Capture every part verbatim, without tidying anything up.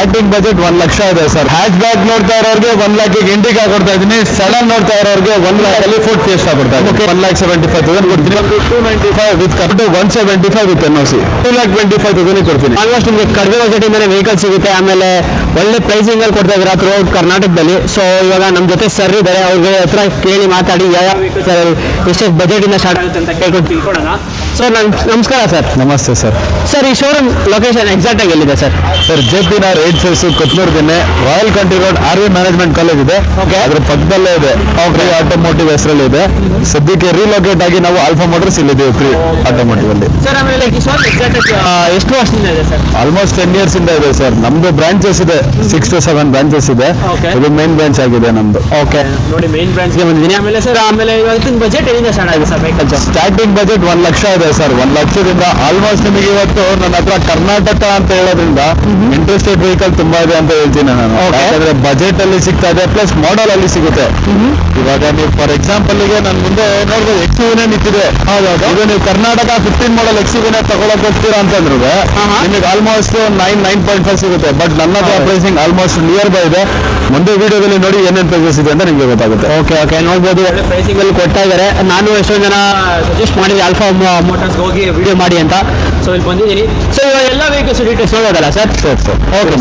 Starting budget ಒಂದ್ ಲಕ್ಷ ಇದೆ sir. Hatch back ನೋಡ್ತಾ ಇರೋರಿಗೆ ಒಂದ್ ಲ್ಯಾಕಿಗೆ ಇಂಡಿಕಾ ಕೊಡ್ತಾ ಇದ್ದೀನಿ. ಸಡನ್ ನೋಡ್ತಾ ಇರೋರಿಗೆ ಒಂದ್ ಲ್ಯಾಕ್ ಅಲ್ಲಿ ಫೋರ್ಟ್ ಫಿಯೆಸ್ಟಾ ಕೊಡ್ತಾ ಇದ್ದೀನಿ. One lakh seventy five thousand ಕೊಡ್ತೀನಿ. Two ninety five with correct one seventy five with N O C two lakh twenty five thousand ಕೊಡ್ತೀನಿ. ಆಲ್ಮೋಸ್ಟ್ ನಿಮಗೆ ಕಡಿಮೆ ಬಜೆಟ್ ಇಂದಾನೆ ವೆಹಿಕಲ್ ಸಿಗುತ್ತೆ. ಆಮೇಲೆ ಒಳ್ಳೆ ಪ್ರೈಸಿಂಗ್ ಅಲ್ಲಿ ಕೊಡ್ತಾ ಇದ್ದಾರೆ ಥ್ರೂ ಔಟ್ ಕರ್ನಾಟಕದಲ್ಲಿ. ಸೊ ಇವಾಗ ನಮ್ಮ ಜೊತೆ ಸರ್ ಇದ್ದಾರೆ, ಅವ್ರಿಗೆ ಹತ್ರ ಕೇಳಿ ಮಾತಾಡಿ ಯಾವ ಸರ್ ಎಷ್ಟೆಷ್ಟು ಬಜೆಟ್ ಇಂದ ಸ್ಟಾರ್ಟ್ ಆಗುತ್ತೆ ಅಂತ ಕೇಳ್ಕೊಂಡು ತಿಳ್ಕೊಳ್ಳೋಣ. ಸರ್ ನಮಸ್ಕಾರ ಸರ್. ನಮಸ್ತೆ ಸರ್. ಸರ್ ಈ ಶೋರೂಮ್ ಲೊಕೇಶನ್ ಎಕ್ಸಾಕ್ಟ್ ಆಗಿ ಎಲ್ಲಿದೆ sir? Sir J P Nagar eighth phase ಕೊತ್ನೂರ್ಗೆನೆ Royal Country Road R V Management College ಇದೆ. ಅದ್ರ ಪಕ್ಕದಲ್ಲೇ ಇದೆ. ಫ್ರೀ ಆಟೋಮೋಟಿವ್ ಹೆಸರಲ್ಲಿ ಇದೆ. ಸದ್ಯಕ್ಕೆ ರೀಲೊಕೇಟ್ ಆಗಿ ನಾವು ಆಲ್ಫಾ ಮೋಟರ್ಸ್ ಇಲ್ಲಿದ್ದೀವಿ ಫ್ರೀ ಆಟೋಮೋಟಿವ್ ಅಲ್ಲಿ. ಸರ್ ಆಮೇಲೆ ಈ ಶೋರೂಮ್ ಎಕ್ಸಾಕ್ಟ್ ಎಷ್ಟು ವರ್ಷದಿಂದ ಇದೆ ಸರ್? ಆಲ್ಮೋಸ್ಟ್ ಟೆನ್ ಇಯರ್ಸ್ ಇಂದ ಇದೆ ಸರ್. ನಮ್ದು ಬ್ರಾಂಚಸ್ ಇದೆ, ಸಿಕ್ಸ್ ಟು ಸೆವೆನ್ ಬ್ರಾಂಚಸ್ ಇದೆ. ಇದು ಮೇನ್ ಬ್ರಾಂಚ್ ಆಗಿದೆ ನಮ್ದು. ಓಕೆ ನೋಡಿ ಮೇನ್ ಬ್ರಾಂಚ್ಗೆ ಬಂದಿದ್ದೀನಿ. ಆಮೇಲೆ ಸರ್ ಆಮೇಲೆ ಇವತ್ತಿನ ಬಜೆಟ್ ಏನಿದೆ ಸ್ಟಾರ್ಟ್ ಆಗಿದೆ ಸರ್ ವೆಹಿಕಲ್? ಸ್ಟಾರ್ಟಿಂಗ್ ಬಜೆಟ್ ಒಂದ್ ಲಕ್ಷ ಇದೆ ಸರ್. ಒಂದ್ ಲಕ್ಷದಿಂದ ಆಲ್ಮೋಸ್ಟ್ ನಿಮಗೆ ಇವತ್ತು ನನ್ನ ಹತ್ರ ಕರ್ನಾಟಕ ಅಂತ ಹೇಳೋದ್ರಿಂದ ಇಂಟ್ರೆಸ್ಟೆಡ್ ವೆಹಿಕಲ್ ತುಂಬಾ ಇದೆ ಅಂತ ಹೇಳ್ತೀನಿ ನಾನು. ಯಾಕಂದ್ರೆ ಬಜೆಟ್ ಅಲ್ಲಿ ಸಿಗ್ತಾ ಇದೆ, ಪ್ಲಸ್ ಮಾಡಲ್ ಅಲ್ಲಿ ಸಿಗುತ್ತೆ. ಇವಾಗ ನೀವು ಫಾರ್ ಎಕ್ಸಾಂಪಲ್ ಗೆ ನಾನು ಮುಂದೆ ನೋಡ್ಬೋದು ಎಕ್ಸಿವಿನೇ ನಿಂತಿದೆ. ಹೌದೌದು. ಇದು ನೀವು ಕರ್ನಾಟಕ ಫಿಫ್ಟೀನ್ ಮಾಡಲ್ ಎಕ್ಸಿವಿನೇ ತಗೊಳಕ್ ಹೋಗ್ತೀರಾ ಅಂತಂದ್ರೆ ನಿಮಗೆ almost nine nine point five ಸಿಗುತ್ತೆ. ಬಟ್ ನನ್ನ ಹತ್ರ ಪ್ರೈಸಿಂಗ್ ಆಲ್ಮೋಸ್ಟ್ ನಿಯರ್ ಬೈ ಇದೆ. ಮುಂದೆ ವಿಡಿಯೋದಲ್ಲಿ ನೋಡಿ ಏನೇನು ಪ್ರೈಸಸ್ ಇದೆ ಅಂತ ನಿಮಗೆ ಗೊತ್ತಾಗುತ್ತೆ. ಓಕೆ ಓಕೆ ನೋಡ್ಬೋದು, ಒಳ್ಳೆ ಪ್ರೈಸಿಂಗ್ ಅಲ್ಲಿ ಕೊಡ್ತಾ ಇದ್ದಾರೆ. ನಾನು ಎಷ್ಟೊಂದು ಜನ ಸಜೆಸ್ಟ್ ಮಾಡಿದ್ದೆ ಆಲ್ಫಾ ಮೋಟರ್ಸ್ ಹೋಗಿ ವಿಡಿಯೋ ಮಾಡಿ ಅಂತ. ಸೊ ಇಲ್ಲಿ ಬಂದಿದ್ದೀನಿ. ಸೊ ಇವಾಗ ಎಲ್ಲ ವೆಹಿಕಲ್ಸ್ ಡೀಟೇಲ್ಸ್ ನೋಡೋದಲ್ಲ sir? Sir sir okay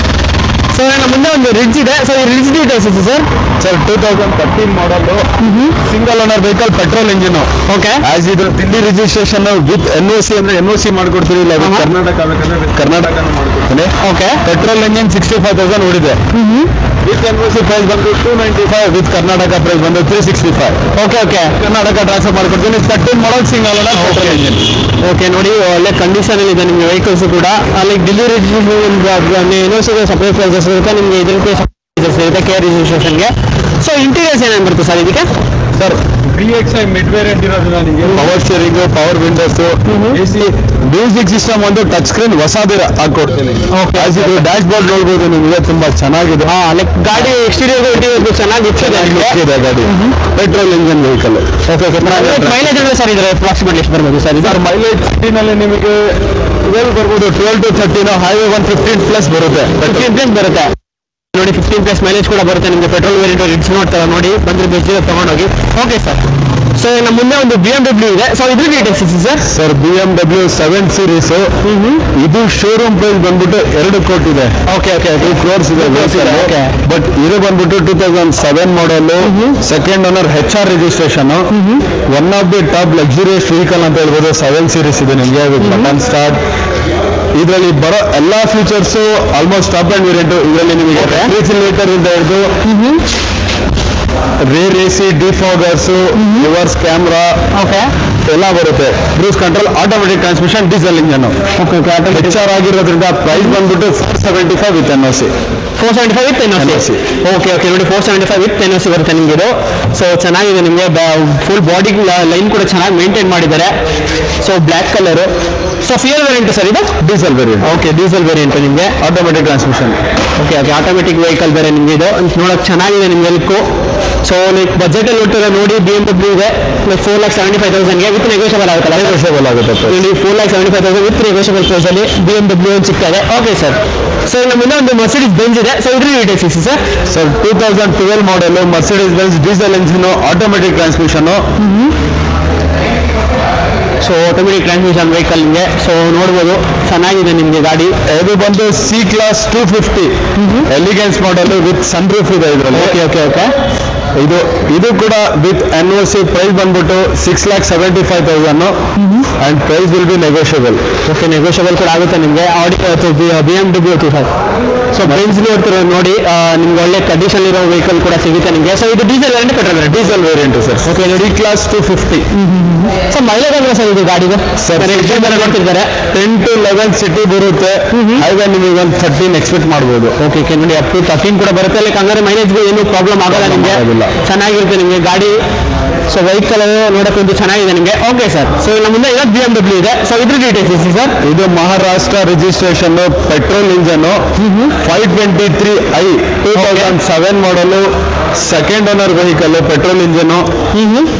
so ನಮ್ಮ ಮುಂದೆ ಒಂದು ರಿಡ್ಜ್ ಇದೆ. ಸೊ ಈ ರಿಡ್ಜ್ ಡೀಟೇಲ್ಸ್ ಇದೆ sir? Sir two thousand thirteen model single owner vehicle petrol engine. Okay. As ಇದು Delhi registration with N O C ಅಂದ್ರೆ ಎನ್ ಓ ಸಿ ಮಾಡ್ಕೊಡ್ತೀವಿ. ಇಲ್ಲ ಕರ್ನಾಟಕ ಕರ್ನಾಟಕ ಮಾಡ್ಕೊಡ್ತೀನಿ. Okay. Petrol engine sixty five thousand ಓಡಿದೆ. With N O C price ಬಂದು two ninety five with Karnataka price ಬಂದು three sixty five. Okay okay. Karnataka transfer ಮಾಡ್ಕೊಡ್ತೀನಿ. Thirteen model single owner petrol engine. Okay ನೋಡಿ ಒಳ್ಳೆ condition ಇದೆ ನಿಮಗೆ ವೆಹಿಕಲ್ಸ್ ಕೂಡ. ಅಲ್ಲಿ Delhi registration N O C separate prices ಇರುತ್ತೆ ನಿಮಗೆ. ಇದಕ್ಕೆ ಇರುತ್ತೆ ಕೆ ರಿಜಿಸ್ಟ್ರೇಷನ್ಗೆ. ಸೊ ಇಂಟೀರಿಯರ್ಸ್ ಏನೇನು ಬರುತ್ತೆ ಸರ್ ಇದಕ್ಕೆ? Sir B X I mid variant ಇರೋದ್ರಿಂದ ನಿಮಗೆ power steering, power windows, A C, music system ಒಂದು ಟಚ್ ಸ್ಕ್ರೀನ್ ಹೊಸದಿರ ಹಾಕೊಡ್ತೀನಿ. ಡ್ಯಾಶ್ ಬೋರ್ಡ್ ನೋಡ್ಬೋದು ನಿಮಗೆ ತುಂಬಾ ಚೆನ್ನಾಗಿದೆ. ಹಾ ಲೈಕ್ ಗಾಡಿ ಎಕ್ಸ್ಟೀರಿಯರ್ ಇಂಟೀರಿಯರ್ ಚೆನ್ನಾಗಿ ಇದೆ ಗಾಡಿ. Petrol engine vehicle. ಮೈಲೇಜ್ ಅಂದ್ರೆ ಸರ್ ಇದ್ರೆ ಅಪ್ರಾಕ್ಸಿಮೇಟ್ಲಿ ಎಷ್ಟು ಬರ್ಬೋದು ಸರ್? ಸರ್ ಮೈಲೇಜ್ ಸಿಟಿನಲ್ಲಿ ನಿಮಗೆ ಟ್ವೆಲ್ ಬರ್ಬೋದು. Twelve to thirteen highway one fifteen plus ಬರುತ್ತೆ. ಫಿಫ್ಟೀನ್ ಪ್ಲಸ್ ಬರುತ್ತೆ ನೋಡಿ. ಫಿಫ್ಟೀನ್ ಪ್ಲಸ್ ಮೈಲೇಜ್ ಕೂಡ ಬರುತ್ತೆ ನಿಮಗೆ. ಪೆಟ್ರೋಲ್ ವೇರಿಯಂಟ್ ರಿಡ್ಸ್ ನೋಡ್ತಾರೆ ನೋಡಿ, ಬಂದ್ರೆ ಬೆಸ್ಟ್ ತಗೊಂಡೋಗಿ. Okay sir. ಸೊ ನಮ್ಮ ಮುಂದೆ ಒಂದು ಬಿ ಎಂ ಡಬ್ಲ್ಯೂ ಇದೆ. ಸೊ ಇದ್ರ ಡೀಟೇಲ್ಸ್ ಇದೆ sir? Sir B M W seven series. ಇದು ಶೋರೂಮ್ ಪ್ರೈಸ್ ಬಂದ್ಬಿಟ್ಟು ಎರಡು ಕೋಟಿ ಇದೆ. ಓಕೆ ಓಕೆ ಟೂ ಕ್ರೋರ್ಸ್ ಇದೆ. ಬಟ್ ಇದು ಬಂದ್ಬಿಟ್ಟು two thousand seven model, second owner H R registration. One of the top luxurious vehicle ಅಂತ ಹೇಳ್ಬೋದು. ಸೆವೆನ್ ಸೀರೀಸ್ ಇದೆ ನಿಮಗೆ ವಿತ್ ಬಟನ್ ಸ್ಟಾರ್ಟ್. ಇದರಲ್ಲಿ ಬರೋ ಎಲ್ಲಾ features almost top end variant. ಇದರಲ್ಲಿ ನಿಮಗೆ ರೆಫ್ರಿಜಿರೇಟರ್ ಇಂದ ಹಿಡಿದು rear A C, defoggers, reverse camera ಎಲ್ಲ ಬರುತ್ತೆ. Cruise control, automatic transmission, diesel engine. H R ಆಗಿರೋದ್ರಿಂದ ಪ್ರೈಸ್ ಬಂದ್ಬಿಟ್ಟು four seventy five with N O C. Four seventy five with N O C. Okay okay ನೋಡಿ four seventy five with N O C ಬರುತ್ತೆ ನಿಮಗೆ ಇದು. So ಚೆನ್ನಾಗಿದೆ ನಿಮಗೆ. Full body line ಕೂಡ ಚೆನ್ನಾಗಿ ಮೇಂಟೈನ್ ಮಾಡಿದ್ದಾರೆ. So black colour. So fuel variant sir ಇದು? Diesel variant. Okay diesel variant ನಿಮಗೆ. Automatic transmission. Okay okay automatic vehicle ಬೇರೆ ನಿಮಗೆ ಇದು. ನೋಡೋಕೆ ಚೆನ್ನಾಗಿದೆ ನಿಮ್ಗೆ ಎಲ್ಕು. ಸೊ ಲೈಕ್ ಬಜೆಟ್ ಅಲ್ಲಿ ಹೊಟ್ಟಿರೋ ನೋಡಿ ಬಿ ಎಂ ಡಬ್ಲ್ಯೂ ಇದೆ. Like four lakh seventy five ತೌಸಂಡ್ಗೆ ವಿತ್ ನೆಗೋಷಿಯಬಲ್ ಆಗುತ್ತಲ್ಲ? ನೆಗೋಷಿಯಬಲ್ ಆಗುತ್ತೆ. ಇಲ್ಲಿ four lakh seventy five thousand with negotiable price ಅಲ್ಲಿ ಬಿ ಎಂ ಡಬ್ಲ್ಯೂ ಸಿಗ್ತದೆ. Okay sir. ಸೊ ನಮ್ಮ ಮುಂದೆ ಒಂದು ಮರ್ಸಿಡೀಸ್ ಬೆಂಜ್ ಇದೆ. ಸೊ ಇದ್ರ ಡೀಟೇಲ್ಸ್ ಇದೆ sir? Sir two thousand twelve model Mercedes Benz diesel engine, automatic transmission. So automatic transmission vehicle ನಿಮಗೆ. So ನೋಡ್ಬೋದು ಚೆನ್ನಾಗಿದೆ ನಿಮಗೆ ಗಾಡಿ. ಇದು ಬಂದು C class two fifty elegance model with sunroof ಇದೆ ಇದರಲ್ಲಿ. ಓಕೆ ಓಕೆ ಓಕೆ ಇದು ಇದು ಕೂಡ with N O C. Price ಬಂದ್ಬಿಟ್ಟು six lakh seventy five thousand and price will be negotiable. Okay negotiable ಕೂಡ ಆಗುತ್ತೆ ನಿಮಗೆ. Audi B M W to five. So Benz ನೋಡ್ತಿರೋ ನೋಡಿ ನಿಮ್ಗೆ ಒಳ್ಳೆ ಕಂಡೀಷನ್ ಇರೋ ವೆಹಿಕಲ್ ಕೂಡ ಸಿಗುತ್ತೆ ನಿಮಗೆ. ಸೊ ಇದು diesel variant petrol variant? Diesel variant sir. Okay ನೋಡಿ class two fifty. So mileage ಅಂದ್ರೆ ಸರ್ ಇದು ಗಾಡಿಗೆ ಸರ್ ನೋಡ್ತಿದ್ದಾರೆ ಟೆನ್ ಟು ಲೆವೆನ್ ಸಿಟಿ ಬರುತ್ತೆ. ಹೈವೇ ನಿಮಗೆ ಒಂದು ಥರ್ಟೀನ್ ಎಕ್ಸ್ಪೆಕ್ಟ್ ಮಾಡ್ಬೋದು. ಓಕೆ ಓಕೆ ನೋಡಿ ಅಪ್ ಟು ತರ್ಟೀನ್ ಕೂಡ ಬರುತ್ತೆ. ಲೈಕ್ ಹಂಗಾರೆ ಮೈಲೇಜ್ಗೆ ಏನು ಪ್ರಾಬ್ಲಮ್ ಆಗಲ್ಲ ನಿಮಗೆ. ಚೆನ್ನಾಗಿರುತ್ತೆ ನಿಮಗೆ ಗಾಡಿ. ಸೊ ವೆಹಿಕಲ್ ನೋಡೋಕ್ಕಂತೂ ಚೆನ್ನಾಗಿದೆ ನಿಮಗೆ. Okay sir. ಸೊ ನಮ್ಮ ಮುಂದೆ ಈಗ ಬಿ ಎಂ ಡಬ್ಲ್ಯೂ ಇದೆ. ಸೊ ಇದ್ರ ಡೀಟೇಲ್ಸ್ ಇದೆ ಸರ್? ಇದು Maharashtra registration petrol engine five twenty three I two thousand seven model, second owner vehicle, petrol engine.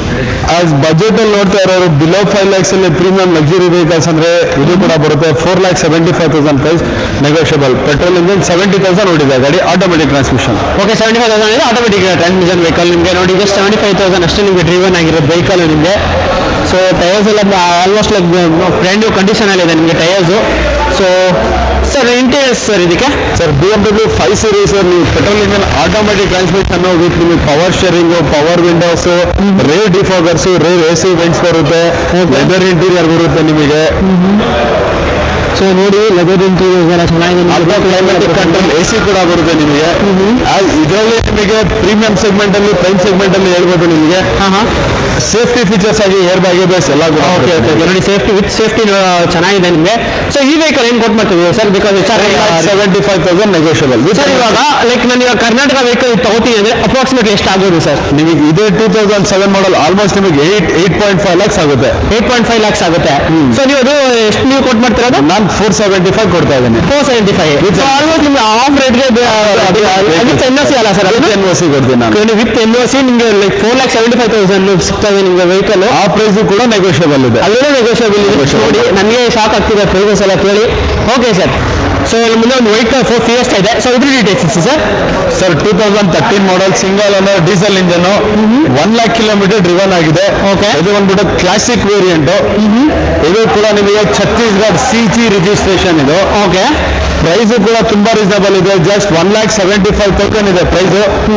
As budget ಅಲ್ಲಿ ನೋಡ್ತಾ ಇರೋರು ಬಿಲೋ ಫೈವ್ ಲ್ಯಾಕ್ಸ್ ಅಲ್ಲಿ ಪ್ರೀಮಿಯಂ ಲಕ್ಸುರಿ ವೆಹಿಕಲ್ಸ್ ಅಂದ್ರೆ ಇದು ಕೂಡ ಬರುತ್ತೆ four lakh seventy five thousand price negotiable. Petrol engine seventy thousand ಓಡಿದೆ ಗಾಡಿ, automatic transmission. Okay seventy five thousand automatic transmission vehicle ನಿಮಗೆ ನೋಡಿ ಜಸ್ಟ್ ಸೆವೆಂಟಿ ಫೈವ್ ತೌಸಂಡ್ ಅಷ್ಟೇ ನಿಮಗೆ ಡ್ರಿವನ್ ಆಗಿರೋದು ವೆಹಿಕಲ್ ನಿಮಗೆ. ಸೊ ಟೈರ್ಸ್ ಎಲ್ಲ almost like brand new condition ಅಲ್ಲಿ ಇದೆ ನಿಮಗೆ tyres. So sir interiors sir ಇದಕ್ಕೆ sir B M W five series ನೀವು petrol engine automatic transmission with ನಿಮಗೆ power steering, power windows, rear defoggers, rear A C vents ಬರುತ್ತೆ, leather interior ಬರುತ್ತೆ ನಿಮಗೆ. So ನೋಡಿ ಲೆದರ್ ಇಂಟೀರಿಯರ್ ಎಲ್ಲ ಚೆನ್ನಾಗಿದೆ, climatic control A C ಕೂಡ ಬರುತ್ತೆ ನಿಮಗೆ. ಇದರಲ್ಲಿ ನಿಮಗೆ ಪ್ರೀಮಿಯಂ ಸೆಗ್ಮೆಂಟ್ ಅಲ್ಲಿ ಪ್ರೈಮ್ ಸೆಗ್ಮೆಂಟ್ ಅಲ್ಲಿ ಹೇಳ್ಬೋದು ನಿಮಗೆ. ಸೇಫ್ಟಿ ಫೀಚರ್ಸ್ ಆಗಿ ಏರ್ ಬ್ಯಾಗ್ ಬೇಸ್ ಎಲ್ಲ ಕೂಡ. ಓಕೆ ಓಕೆ ನೋಡಿ ಸೇಫ್ಟಿ ವಿತ್ ಸೇಫ್ಟಿ ಚೆನ್ನಾಗಿದೆ ನಿಮಗೆ. ಸೊ ಈ ವೆಹಿಕಲ್ ಏನು ಕೊಟ್ಟು ಮಾಡ್ತೀವಿ sir? Because seventy five thousand negotiable. Sir ಇವಾಗ ಲೈಕ್ ನಾನು ಇವಾಗ ಕರ್ನಾಟಕ ವೆಹಿಕಲ್ ತಗೋತೀನಿ ಅಂದ್ರೆ ಅಪ್ರಾಕ್ಸಿಮೇಟ್ಲಿ ಎಷ್ಟು ಆಗೋದು ಸರ್? ನಿಮಗೆ ಇದೇ two thousand seven model almost ನಿಮಗೆ eight eight point five lakhs ಆಗುತ್ತೆ. ಏಟ್ ಪಾಯಿಂಟ್ ಫೈವ್ ಲ್ಯಾಕ್ಸ್ ಆಗುತ್ತೆ. ಸೊ ನೀವು ಅದು ಎಷ್ಟು ನೀವು ಕೊಟ್ಟು ಮಾಡ್ತಿರೋದು? ನಾನು ಫೋರ್ ಸೆವೆಂಟಿ ಫೈವ್ ಕೊಡ್ತಾ ಇದ್ದೀನಿ. ಫೋರ್ ಸೆವೆಂಟಿ ಫೈವ್ ಆಲ್ಮೋಸ್ಟ್ ನಿಮ್ಗೆ ಆಫ್ ರೇಟ್ಗೆ ವಿತ್ ಎನ್ ಒ ಸಿ ಅಲ್ಲ ಸರ್? ಎನ್ ಒ ಸಿ ಕೊಡ್ತೀನಿ ನಾನು. ವಿತ್ ಎನ್ ಒ ಸಿ ನಿಮಗೆ like four lakh seventy five thousand ಸಿಗ್ತಾ ಇದೆ ನಿಮಗೆ ವೆಹಿಕಲ್. ಆ ಪ್ರೈಸ್ ಕೂಡ ನೆಗೋಷಿಯಬಲ್ ಇದೆ. ಅಲ್ಲೇ ನೆಗೋಷಿಯಬಲ್ ಇದೆ ನೋಡಿ. ನನಗೆ ಶಾಕ್ ಆಗ್ತಿದೆ ಪ್ರೈಸಸ್ ಎಲ್ಲ ಕೇಳಿ. Okay sir. ಸೊ ಇಲ್ಲಿ ಮುಂದೆ ಒಂದು ವೈಟ್ ಫೋರ್ ಫಿಯೆಸ್ಟಾ ಇದೆ. ಸೊ ಇದ್ರ details sir? Sir two thousand thirteen model single owner diesel engine, one lakh kilometre driven ಆಗಿದೆ. ಓಕೆ. ಇದು ಬಂದ್ಬಿಟ್ಟು ಕ್ಲಾಸಿಕ್ ವೇರಿಯಂಟ್. ಇದು ಕೂಡ ನಿಮಗೆ ಛತ್ತೀಸ್ಗಢ ಸಿ ಜಿ ರಿಜಿಸ್ಟ್ರೇಷನ್ ಇದು. ಓಕೆ. ಪ್ರೈಸ್ ಕೂಡ ತುಂಬಾ ರೀಸನಬಲ್ ಇದೆ, just one lakh seventy five thousand ಇದೆ ಪ್ರೈಸ್.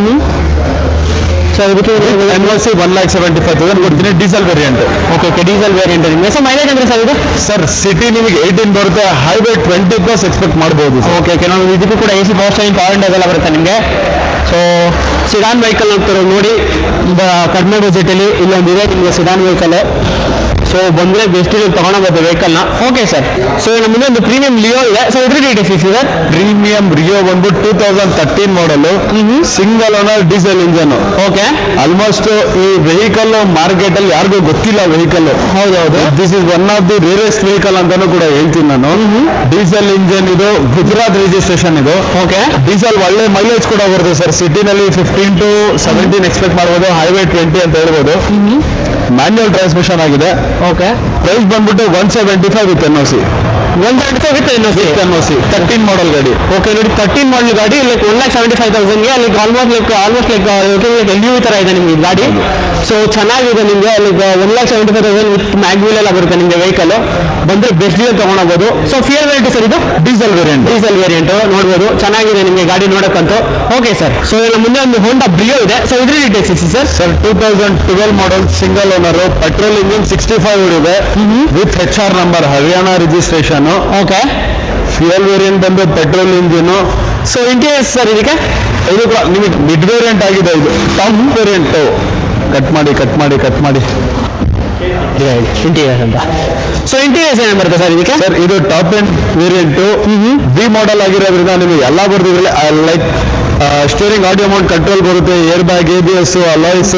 ಸೊ ಇದಕ್ಕೆ N O C one lakh seventy five thousand ಕೊಡ್ತೀನಿ, diesel variant. Okay okay diesel variant ನಿಮಗೆ. ಸೊ ಮೈಲೇಜ್ ಅಂದ್ರೆ ಸರ್ ಇದು? ಸರ್ ಸಿಟಿ ನಿಮಗೆ ಏಯ್ಟೀನ್ ಬರುತ್ತೆ, ಹೈವೇ ಟ್ವೆಂಟಿ ಪ್ಲಸ್ ಎಕ್ಸ್ಪೆಕ್ಟ್ ಮಾಡಬಹುದು. ಓಕೆ ಓಕೆ ನಾವು ಇದಕ್ಕೂ ಕೂಡ A C power steering power window ಎಲ್ಲ ಬರುತ್ತೆ ನಿಮಗೆ. ಸೊ ಸಿಡಾನ್ ವೆಹಿಕಲ್ ನೋಡ್ತಾರೆ ನೋಡಿ ಕಡಿಮೆ ಬಜೆಟಲ್ಲಿ ಇಲ್ಲೊಂದಿದೆ ನಿಮಗೆ ಸಿಡಾನ್ ವೆಹಿಕಲ್. ಸೊ ಬಂದರೆ ಬೆಸ್ಟ್ ಇಲ್ಲಿ ತಗೊಳಬಹುದು ವೆಹಿಕಲ್ನ. Okay sir. ಸೊ ನಮ್ಮ ಮುಂದೆ ಒಂದು ಪ್ರೀಮಿಯಂ ಲಿಯೋ ಇದೆ. ಸೊ ಇದ್ರ ಡೀಟೇಲ್ಸ್ ಸರ್? ಪ್ರೀಮಿಯಂ ರಿಯೋ ಬಂದ್ಬಿಟ್ಟು two thousand thirteen model, single owner diesel engine. Okay. Almost ಈ ವೆಹಿಕಲ್ ಮಾರ್ಕೆಟ್ ಅಲ್ಲಿ ಯಾರಿಗೂ ಗೊತ್ತಿಲ್ಲ ವೆಹಿಕಲ್. ಹೌದೌದು. This is one of the rarest vehicle ಅಂತಾನು ಕೂಡ ಹೇಳ್ತೀನಿ ನಾನು. ಡೀಸೆಲ್ ಇಂಜನ್ ಇದು, ಗುಜರಾತ್ ರಿಜಿಸ್ಟ್ರೇಷನ್ ಇದು. ಓಕೆ. ಡೀಸೆಲ್ ಒಳ್ಳೆ ಮೈಲೇಜ್ ಕೂಡ ಬರುತ್ತೆ sir. ಸಿಟಿನಲ್ಲಿ fifteen to seventeen expect ಮಾಡ್ಬೋದು, ಹೈವೇ ಟ್ವೆಂಟಿ ಅಂತ ಹೇಳ್ಬೋದು. ಮ್ಯಾನ್ಯುವಲ್ ಟ್ರಾನ್ಸ್ಮಿಷನ್ ಆಗಿದೆ. ಓಕೆ. ಪ್ರೈಸ್ ಬಂದ್ಬಿಟ್ಟು one seventy five with N O C. One seventy five with N O C. N O C thirteen model ಗಾಡಿ. Okay ನೋಡಿ thirteen model ಗಾಡಿ like one lakh seventy five ತೌಸಂಡ್ಗೆ like almost like almost like L U ತರ ಇದೆ ನಿಮ್ಗೆ ಗಾಡಿ. So ಚೆನ್ನಾಗಿದೆ ನಿಮಗೆ like one lakh seventy five thousand with mag wheel ಎಲ್ಲ ಬರುತ್ತೆ ನಿಮಗೆ ವೆಹಿಕಲ್. ಬಂದ್ರೆ ಬೆಸ್ಟ್ ಡೀಲ್ ತಗೊಳಬಹುದು. ಸೊ ಫಿಯರ್ ವೇರಿಯಂಟ್ ಸರ್ ಇದು? Diesel variant. ಡೀಸೆಲ್ ವೇರಿಯಂಟ್ ನೋಡ್ಬೋದು, ಚೆನ್ನಾಗಿದೆ ನಿಮಗೆ ಗಾಡಿ ನೋಡಕ್ಕಂತೂ. Okay sir. ಸೊ ಇಲ್ಲಿ ಮುಂದೆ ಒಂದು ಹೋಂಡಾ ಬ್ರಿಯೋ ಇದೆ. ಸೊ ಇದ್ರ details sir? Sir two thousand twelve model single owner, petrol engine sixty five ಇದೆ with H R number, Haryana registration. Okay. Fuel variant ಬಂದು petrol engine. So interiors sir ಇದಕ್ಕೆ? ಇದು ಕೂಡ ನಿಮಗೆ ಮಿಡ್ ವೇರಿಯಂಟ್ ಆಗಿದೆ, ಇದು ಟಾಪ್ ವೇರಿಯಂಟ್. ಕಟ್ ಮಾಡಿ cut ಮಾಡಿ ಕಟ್ ಮಾಡಿ ಇಂಟೀರಿಯರ್ಸ್ ಅಂತ. ಸೊ ಇಂಟೀರಿಯರ್ಸ್ ಏನೇನು ಬರುತ್ತೆ ಸರ್ ಇದಕ್ಕೆ? ಸರ್ ಇದು top end variant, V model ಆಗಿರೋದ್ರಿಂದ ನಿಮಗೆ ಎಲ್ಲ ಬರ್ದಿದ್ರೆ like steering audio mount control ಬರುತ್ತೆ, air bag, A B S, alloys.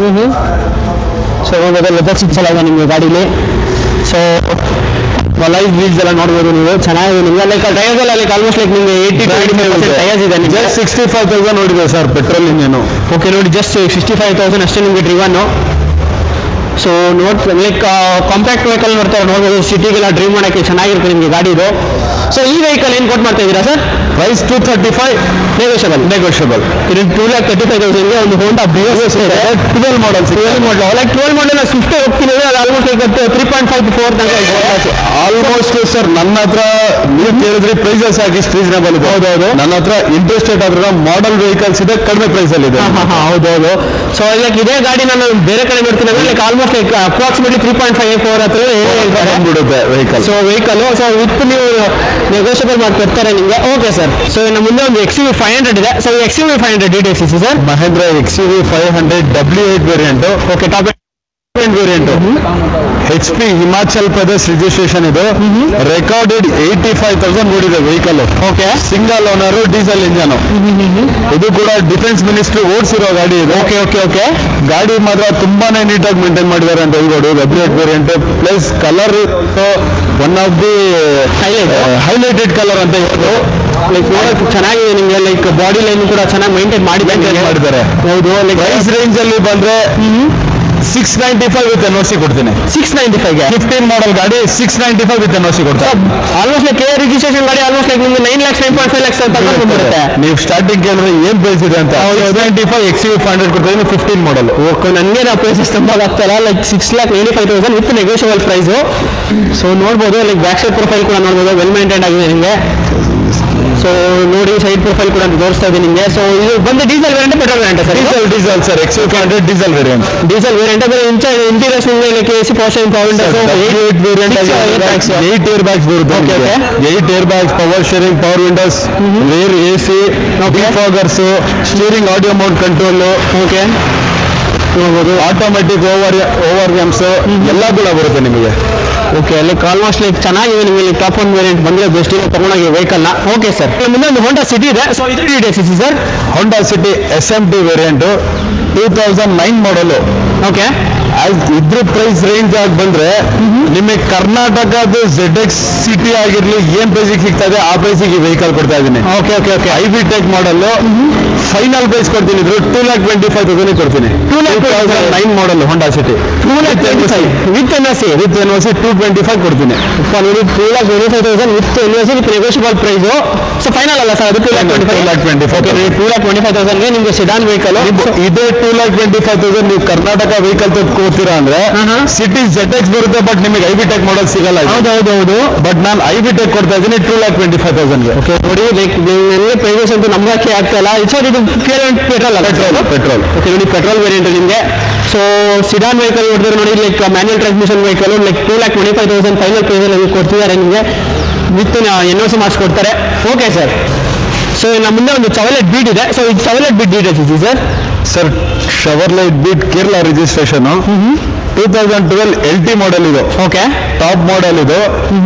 So leather seats ಎಲ್ಲ ಇದೆ ನಿಮಗೆ ಗಾಡೀಲಿ. ಸೊ ಲೈವ್ ವೀಲ್ಸ್ ಎಲ್ಲ ನೋಡ್ಬೋದು ನೀವು, ಚೆನ್ನಾಗಿದೆ ನಿಮಗೆ. ಲೈಕ್ ಟೈರ್ಸ್ ಎಲ್ಲ ಲೈಕ್ ಆಲ್ಮೋಸ್ಟ್ ಲೈಕ್ ನಿಮಗೆ ಏಯ್ಟಿ ಟೈರ್ಸ್ ಇದೆ ನಿಮಗೆ. ಸಿಕ್ಸ್ಟಿ ಫೈವ್ ತೌಸಂಡ್ ನೋಡಿದೆ ಸರ್ ಪೆಟ್ರೋಲ್ ಇಂಜಿನು. ಓಕೆ ನೋಡಿ ಜಸ್ಟ್ ಸಿಕ್ಸ್ಟಿ ಫೈವ್ ತೌಸಂಡ್ ಅಷ್ಟೇ ನಿಮಗೆ ಡ್ರಿವನ್. ಸೊ ನೋಡ್ ಲೈಕ್ ಕಾಂಪ್ಯಾಕ್ಟ್ ವೆಹಿಕಲ್ ಬರ್ತಾರೆ ನೋಡ್ಬೋದು, ಸಿಟಿಗೆಲ್ಲ ಡ್ರೈವ್ ಮಾಡೋಕ್ಕೆ ಚೆನ್ನಾಗಿರುತ್ತೆ ನಿಮಗೆ ಗಾಡಿ ಇದು. ಸೊ ಈ ವೆಹಿಕಲ್ ಏನು ಕೊಟ್ಟು ಮಾಡ್ತಾ ಇದ್ದೀರಾ sir? Price two thirty five negotiable negotiable ಇದು ಟೂ ಲ್ಯಾಕ್ ತರ್ಟಿ ಫೈವ್ ತೌಸಂಡ್ಗೆ ಒಂದು Honda Brio twelve model twelve model like twelve model Swift ಹೋಗ್ತೀನಿ ಅದು almost like three point five four ತನಕ ಆಲ್ಮೋಸ್ಟ್ ಸರ್. ನನ್ನ ಹತ್ರ ನೀವು ಕೇಳಿದ್ರೆ ಪ್ರೈಸಸ್ ಆಗಿ ರೀಸನಬಲ್ ಇದೆ. ಹೌದೌದು. ನನ್ನ ಹತ್ರ ಇಂಟ್ರೆಸ್ಟೆಡ್ ಆದ್ರೆ ಮಾಡಲ್ ವೆಹಿಕಲ್ಸ್ ಇದೆ, ಕಡಿಮೆ ಪ್ರೈಸ್ ಅಲ್ಲಿ ಇದೆ. ಹೌದೌದು. ಸೊ ಲೈಕ್ ಇದೇ ಗಾಡಿ ನಾನು ಬೇರೆ ಕಡೆ ನೋಡ್ತೀನಿ ಅಂದ್ರೆ like almost like approximately three point five four ಹತ್ರ ಬಿಡುತ್ತೆ vehicle. So vehicle so with ನೀವು ನೆಗೋಷಿಯಬಲ್ ಮಾಡಿ ಕೊಡ್ತಾರೆ ನಿಮಗೆ. Okay sir. ಸೊ ನಮ್ಮ ಮುಂದೆ ಒಂದು X U V five hundred ಇದೆ. So X U V five hundred details ಇದೆ sir? Mahindra X U V five hundred W eight variant. Okay. Top variant H P Himachal Pradesh registration ಇದು. Recorded eighty five thousand ಓಡಿದೆ vehicle. Okay. Single owner diesel engine. ಇದು ಕೂಡ defence ministry ಓಡಿಸಿರೋ ಗಾಡಿ ಇದು. Okay okay okay ಗಾಡಿ ಮಾತ್ರ ತುಂಬಾನೇ ನೀಟಾಗಿ ಮೇಂಟೈನ್ ಮಾಡಿದ್ದಾರೆ ಅಂತ ಹೇಳ್ಬೋದು. W eight variant plus colour one of the highlight highlighted colour ಅಂತ ಹೇಳ್ಬೋದು. ಲೈಕ್ ನೋಡಕ್ ಚೆನ್ನಾಗಿದೆ ನಿಮಗೆ. ಲೈಕ್ ಬಾಡಿ ಲೈನ್ ಕೂಡ ಚೆನ್ನಾಗಿ ಮೇಂಟೈನ್ ಮಾಡಿ ಮಾಡಿದ್ದಾರೆ. ಹೌದು. ಲೈಕ್ ಪ್ರೈಸ್ ರೇಂಜ್ ಅಲ್ಲಿ ಬಂದ್ರೆ six ninety five with N O C ಕೊಡ್ತೀನಿ. ಸಿಕ್ಸ್ ನೈಂಟಿ ಫೈವ್ಗೆ ಫಿಫ್ಟೀನ್ ಮಾಡಲ್ ಗಾಡಿ six ninety five with N O C ಕೊಡ್ತಾರೆ. ಆಲ್ಮೋಸ್ಟ್ ಲೈಕ್ ಕೆ ರಿಜಿಸ್ಟ್ರೇಷನ್ ಗಾಡಿ ಆಲ್ಮೋಸ್ಟ್ ಲೈಕ್ ನಿಮ್ಗೆ nine lakhs nine point five lakhs ಅಂತ ಬಂದಿರುತ್ತೆ. ನೀವು ಸ್ಟಾರ್ಟಿಂಗ್ ಕೇಳಿದ್ರೆ ಏನ್ ಪ್ರೈಸ್ ಇದೆ ಅಂತ ninety five X U five hundred ಕೊಡ್ತೀನಿ ಫಿಫ್ಟೀನ್ ಮಾಡಲ್. ಓಕೆ, ನನಗೆ ನಾವು ಪ್ರೈಸಸ್ ತುಂಬ ಆಗ್ತಾಯಿಲ್ಲ. Like six lakh ninety five thousand with negotiable price. So ನೋಡ್ಬೋದು, ಲೈಕ್ ಬ್ಯಾಕ್ ಸೈಡ್ ಪ್ರೊಫೈಲ್ ಕೂಡ ನೋಡ್ಬೋದು, ವೆಲ್ ಮೇಂಟೈನ್ ಆಗಿದೆ ನಿಮಗೆ. ಸೊ ನೋಡಿ, ಸೈಡ್ ಪ್ರೊಫೈಲ್ ಕೂಡ ತೋರಿಸ್ತಾ ಇದೆ ನಿಮಗೆ. ಸೊ ಇದು ಬಂದು diesel variant, petrol variant sir? Diesel diesel sir, X U five hundred diesel variant. Diesel variant ಅಂದ್ರೆ interiors like AC power steering, power windows, eight variant eight air bags ಬರುತ್ತೆ. Eight air bags, power steering, power windows, rear A C, defoggers, steering audio mount control, okay, automatic over over ವ್ಯಾಮ್ಸ್ ಎಲ್ಲ ಕೂಡ ಬರುತ್ತೆ ನಿಮಗೆ. Okay, like almost like ಚೆನ್ನಾಗಿದೆ ನಿಮಗೆ. Top one variant ಬಂದರೆ best ಇದೆ ತಗೊಂಡೋಗಿ ವೆಹಿಕಲ್ನ. ಓಕೆ ಸರ್, ಮುಂದೆ ಒಂದು ಹೋಂಡಾ ಸಿಟಿ ಇದೆ. ಸೊ ಇದ್ರ ಡೀಟೇಲ್ಸ್ ಇದೆ sir? Honda City S M T variant two thousand nine model. Okay, ಇದ್ರ ಪ್ರೈಸ್ ರೇಂಜ್ ಆಗಿ ಬಂದ್ರೆ ನಿಮಗೆ ಕರ್ನಾಟಕದ ಝೆಡ್ ಎಕ್ಸ್ ಸಿಟಿ ಆಗಿರ್ಲಿ ಏನ್ ಪ್ರೈಸಿಗೆ ಸಿಗ್ತಾ ಇದೆ ಆ ಪ್ರೈಸಿಗೆ ವೆಹಿಕಲ್ ಕೊಡ್ತಾ ಇದ್ದೀನಿ. ಓಕೆ ಓಕೆ ಓಕೆ ಐ ಬಿ ಟೆಕ್ ಮಾಡಲ್ ಫೈನಲ್ ಪ್ರೈಸ್ ಕೊಡ್ತೀನಿ ಇದ್ರು two lakh twenty five thousand ಕೊಡ್ತೀನಿ. Two lakh nine model Honda City two lakh twenty five with N S C with N C two twenty five ಕೊಡ್ತೀನಿ. Two lakh twenty five thousand with N S C with negotiable price. So final ಅಲ್ಲ sir ಅದು two lakh twenty five lakh twenty five two lakh twenty five ತೌಸಂಡ್ಗೆ ನಿಮಗೆ sedan vehicle ಇದೇ two lakh twenty five thousand ನೀವು Karnataka vehicle ತಗೋತೀರಾ ಅಂದ್ರೆ City Z X ಬರುತ್ತೆ, but ನಿಮಗೆ i ಬಿ ಟೆಕ್ ಮಾಡಲ್ ಸಿಗಲ್ಲ. ಹೌದು ಹೌದು ಹೌದು ಬಟ್ ನಾನು ಐ ಬಿ ಟೆಕ್ ಕೊಡ್ತಾ ಇದ್ದೀನಿ ಟೂ ಲ್ಯಾಕ್ ಟ್ವೆಂಟಿ ಫೈವ್ ತೌಸಂಡ್ಗೆ. ಓಕೆ, ನೋಡಿ ಲೈಕ್ ನಿಮಗೆ ಪ್ರೈಸಸ್ ಅಂತೂ ನಂಬಕ್ಕೆ ಆಗ್ತಾ ಇಲ್ಲ. ಇದು ಇದು ಪೆಟ್ರೋಲ್ ಅಲ್ಲ? ಪೆಟ್ರೋಲ್ ಪೆಟ್ರೋಲ್ ಓಕೆ, ನೋಡಿ ಪೆಟ್ರೋಲ್ ವೇರಿಯಂಟ್ ನಿಮಗೆ. ಸೊ ಸಿಡಾನ್ ವೆಹಿಕಲ್ ನೋಡಿದ್ರೆ ನೋಡಿ like manual transmission vehicle like two lakh twenty five thousand final ಪ್ರೈಸಲ್ಲಿ ಕೊಡ್ತಿದ್ದಾರೆ ನಿಮಗೆ, ವಿತ್ ಎನ್ ಓ ಸಿ ಮಾಡಿಸ್ಕೊಡ್ತಾರೆ. ಓಕೆ ಸರ್, ಸೊ ನಮ್ಮ ಮುಂದೆ ಒಂದು ಚವಲೆಟ್ ಬೀಟ್ ಇದೆ. ಸೊ ಇದು ಚವಲೆಟ್ ಬೀಟ್ ಡೀಟೇಲ್ಸ್ ಇದೆ sir? Sir ಶವರ್ಲೈಟ್ Beat Kerala registration two thousand twelve L T model ಇದು. ಓಕೆ, ಟಾಪ್ ಮಾಡಲ್ ಇದು.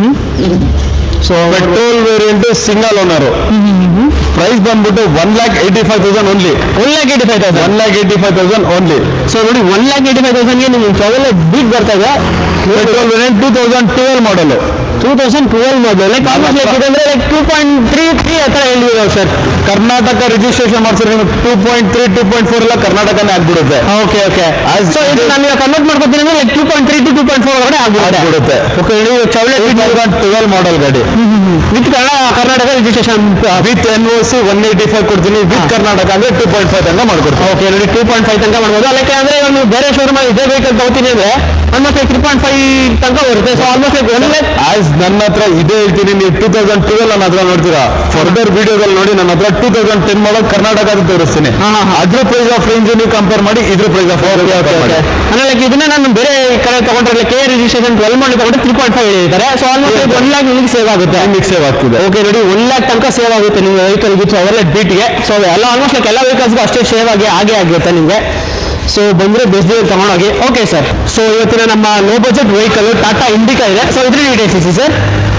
So petrol variant single owner. Price ಬಂದ್ಬಿಟ್ಟು one lakh eighty five thousand only. One lakh eighty five thousand one lakh eighty five thousand only. So ನೋಡಿ, one lakh eighty five ತೌಸಂಡ್ಗೆ ನಿಮ್ಗೆ Chevrolet Beat ಬರ್ತಾ ಇದೆ. Petrol variant two thousand twelve model two thousand twelve model like almost like ಇದೆ ಅಂದ್ರೆ like two point three three ಹತ್ರ ಹೇಳಿದ್ರು sir. Karnataka registration ಮಾಡ್ಸಿದ್ರೆ two point three two point four ಎಲ್ಲ ಕರ್ನಾಟಕನೇ ಆಗ್ಬಿಡುತ್ತೆ. ಓಕೆ ಓಕೆ ಸೊ ಇದು ನಾನು ಕನ್ವರ್ಟ್ ಮಾಡ್ಕೊತೀನಿ ಅಂದ್ರೆ like two point three to two point four ಒಳಗಡೆ ಆಗ್ಬಿಡುತ್ತೆ. ಓಕೆ, ನೀವು Chevrolet two thousand twelve model ಗಾಡಿ with Karnataka registration with N O C one eighty five ಕೊಡ್ತೀನಿ. ವಿತ್ ಕರ್ನಾಟಕ ಅಂದ್ರೆ ಟೂ ಪಾಯಿಂಟ್ ಫೈವ್ ತನಕ ಮಾಡ್ಕೊಡ್ತೀನಿ. ಓಕೆ, ನೋಡಿ ಟೂ ಪಾಯಿಂಟ್ ಫೈವ್ ತನಕ ಮಾಡ್ಬೋದು. ಲೈಕ್ ಅಂದ್ರೆ ಒಂದು ಬೇರೆ ಶೋರೂಮ್ ಇದೇ ವೆಹಿಕಲ್ ತಗೋತೀನಿ ಅಂದ್ರೆ almost like three point five ತನಕ ಬರುತ್ತೆ. So almost like one lakh as ನನ್ನ ಹತ್ರ ಇದೇ ಹೇಳ್ತೀನಿ. ನೀವು ಟೂ ತೌಸಂಡ್ ಟ್ವೆಲ್ ನನ್ನ ಹತ್ರ ನೋಡ್ತೀರಾ, ಫರ್ದರ್ ವಿಡಿಯೋದಲ್ಲಿ ನೋಡಿ ನನ್ನ ಹತ್ರ two thousand ten model Karnataka ತೋರಿಸ್ತೀನಿ. ಅದ್ರ ಪ್ರೈಸ್ ಆಫ್ ರೇಂಜ್ ನೀವು ಕಂಪೇರ್ ಮಾಡಿ ಇದ್ರ ಪ್ರೈಸ್ ಆಫ್ ಅಂದ್ರೆ ಲೈಕ್ ಇದನ್ನ ನಾನು ಬೇರೆ ಕಡೆ ತಗೊಂಡ್ರೆ ಕೆ ರಿಜಿಸ್ಟ್ರೇಷನ್ ಟ್ವೆಲ್ ಮಾಡಿ ತಗೊಂಡ್ರೆ ತ್ರೀ ಪಾಯಿಂಟ್ ಫೈವ್ ಹೇಳಿದ್ದಾರೆ. ಸೊ ಆಲ್ಮೋಸ್ಟ್ ಒನ್ ಲ್ಯಾಕ್ ನಿಮಗೆ ಸೇವ್ ಆಗುತ್ತೆ. ನಿಮಗೆ ಸೇವ್ ಆಗ್ತಿದೆ. ಓಕೆ, ನೋಡಿ ಒನ್ ಲ್ಯಾಕ್ ತನಕ ಸೇವ್ ಆಗುತ್ತೆ ನಿಮ್ಮ ವೆಹಿಕಲ್ ವಿತ್ ಅವೆಲ್ಲ ಬೀಟ್ಗೆ. ಸೊ ಎಲ್ಲ ಆಲ್ಮೋಸ್ಟ್ ಲೈಕ್ ಎಲ್ಲ ವೆಹಿಕಲ್ಸ್ಗೂ ಅಷ್ಟೇ ಸೇವ್ ಆಗಿ ಹಾಗೆ ಆಗಿರುತ್ತೆ ನಿಮಗೆ. ಸೊ ಬಂದರೆ ಬೆಸ್ಟ್ ಡೀಲ್ ತಗೊಂಡೋಗಿ. ಓಕೆ ಸರ್, ಸೊ ಇವತ್ತಿನ ನಮ್ಮ low budget vehicle Tata Indica ಇದೆ. ಸೊ ಇದ್ರ ಡೀಟೇಲ್ಸ್ ಇದೆ sir?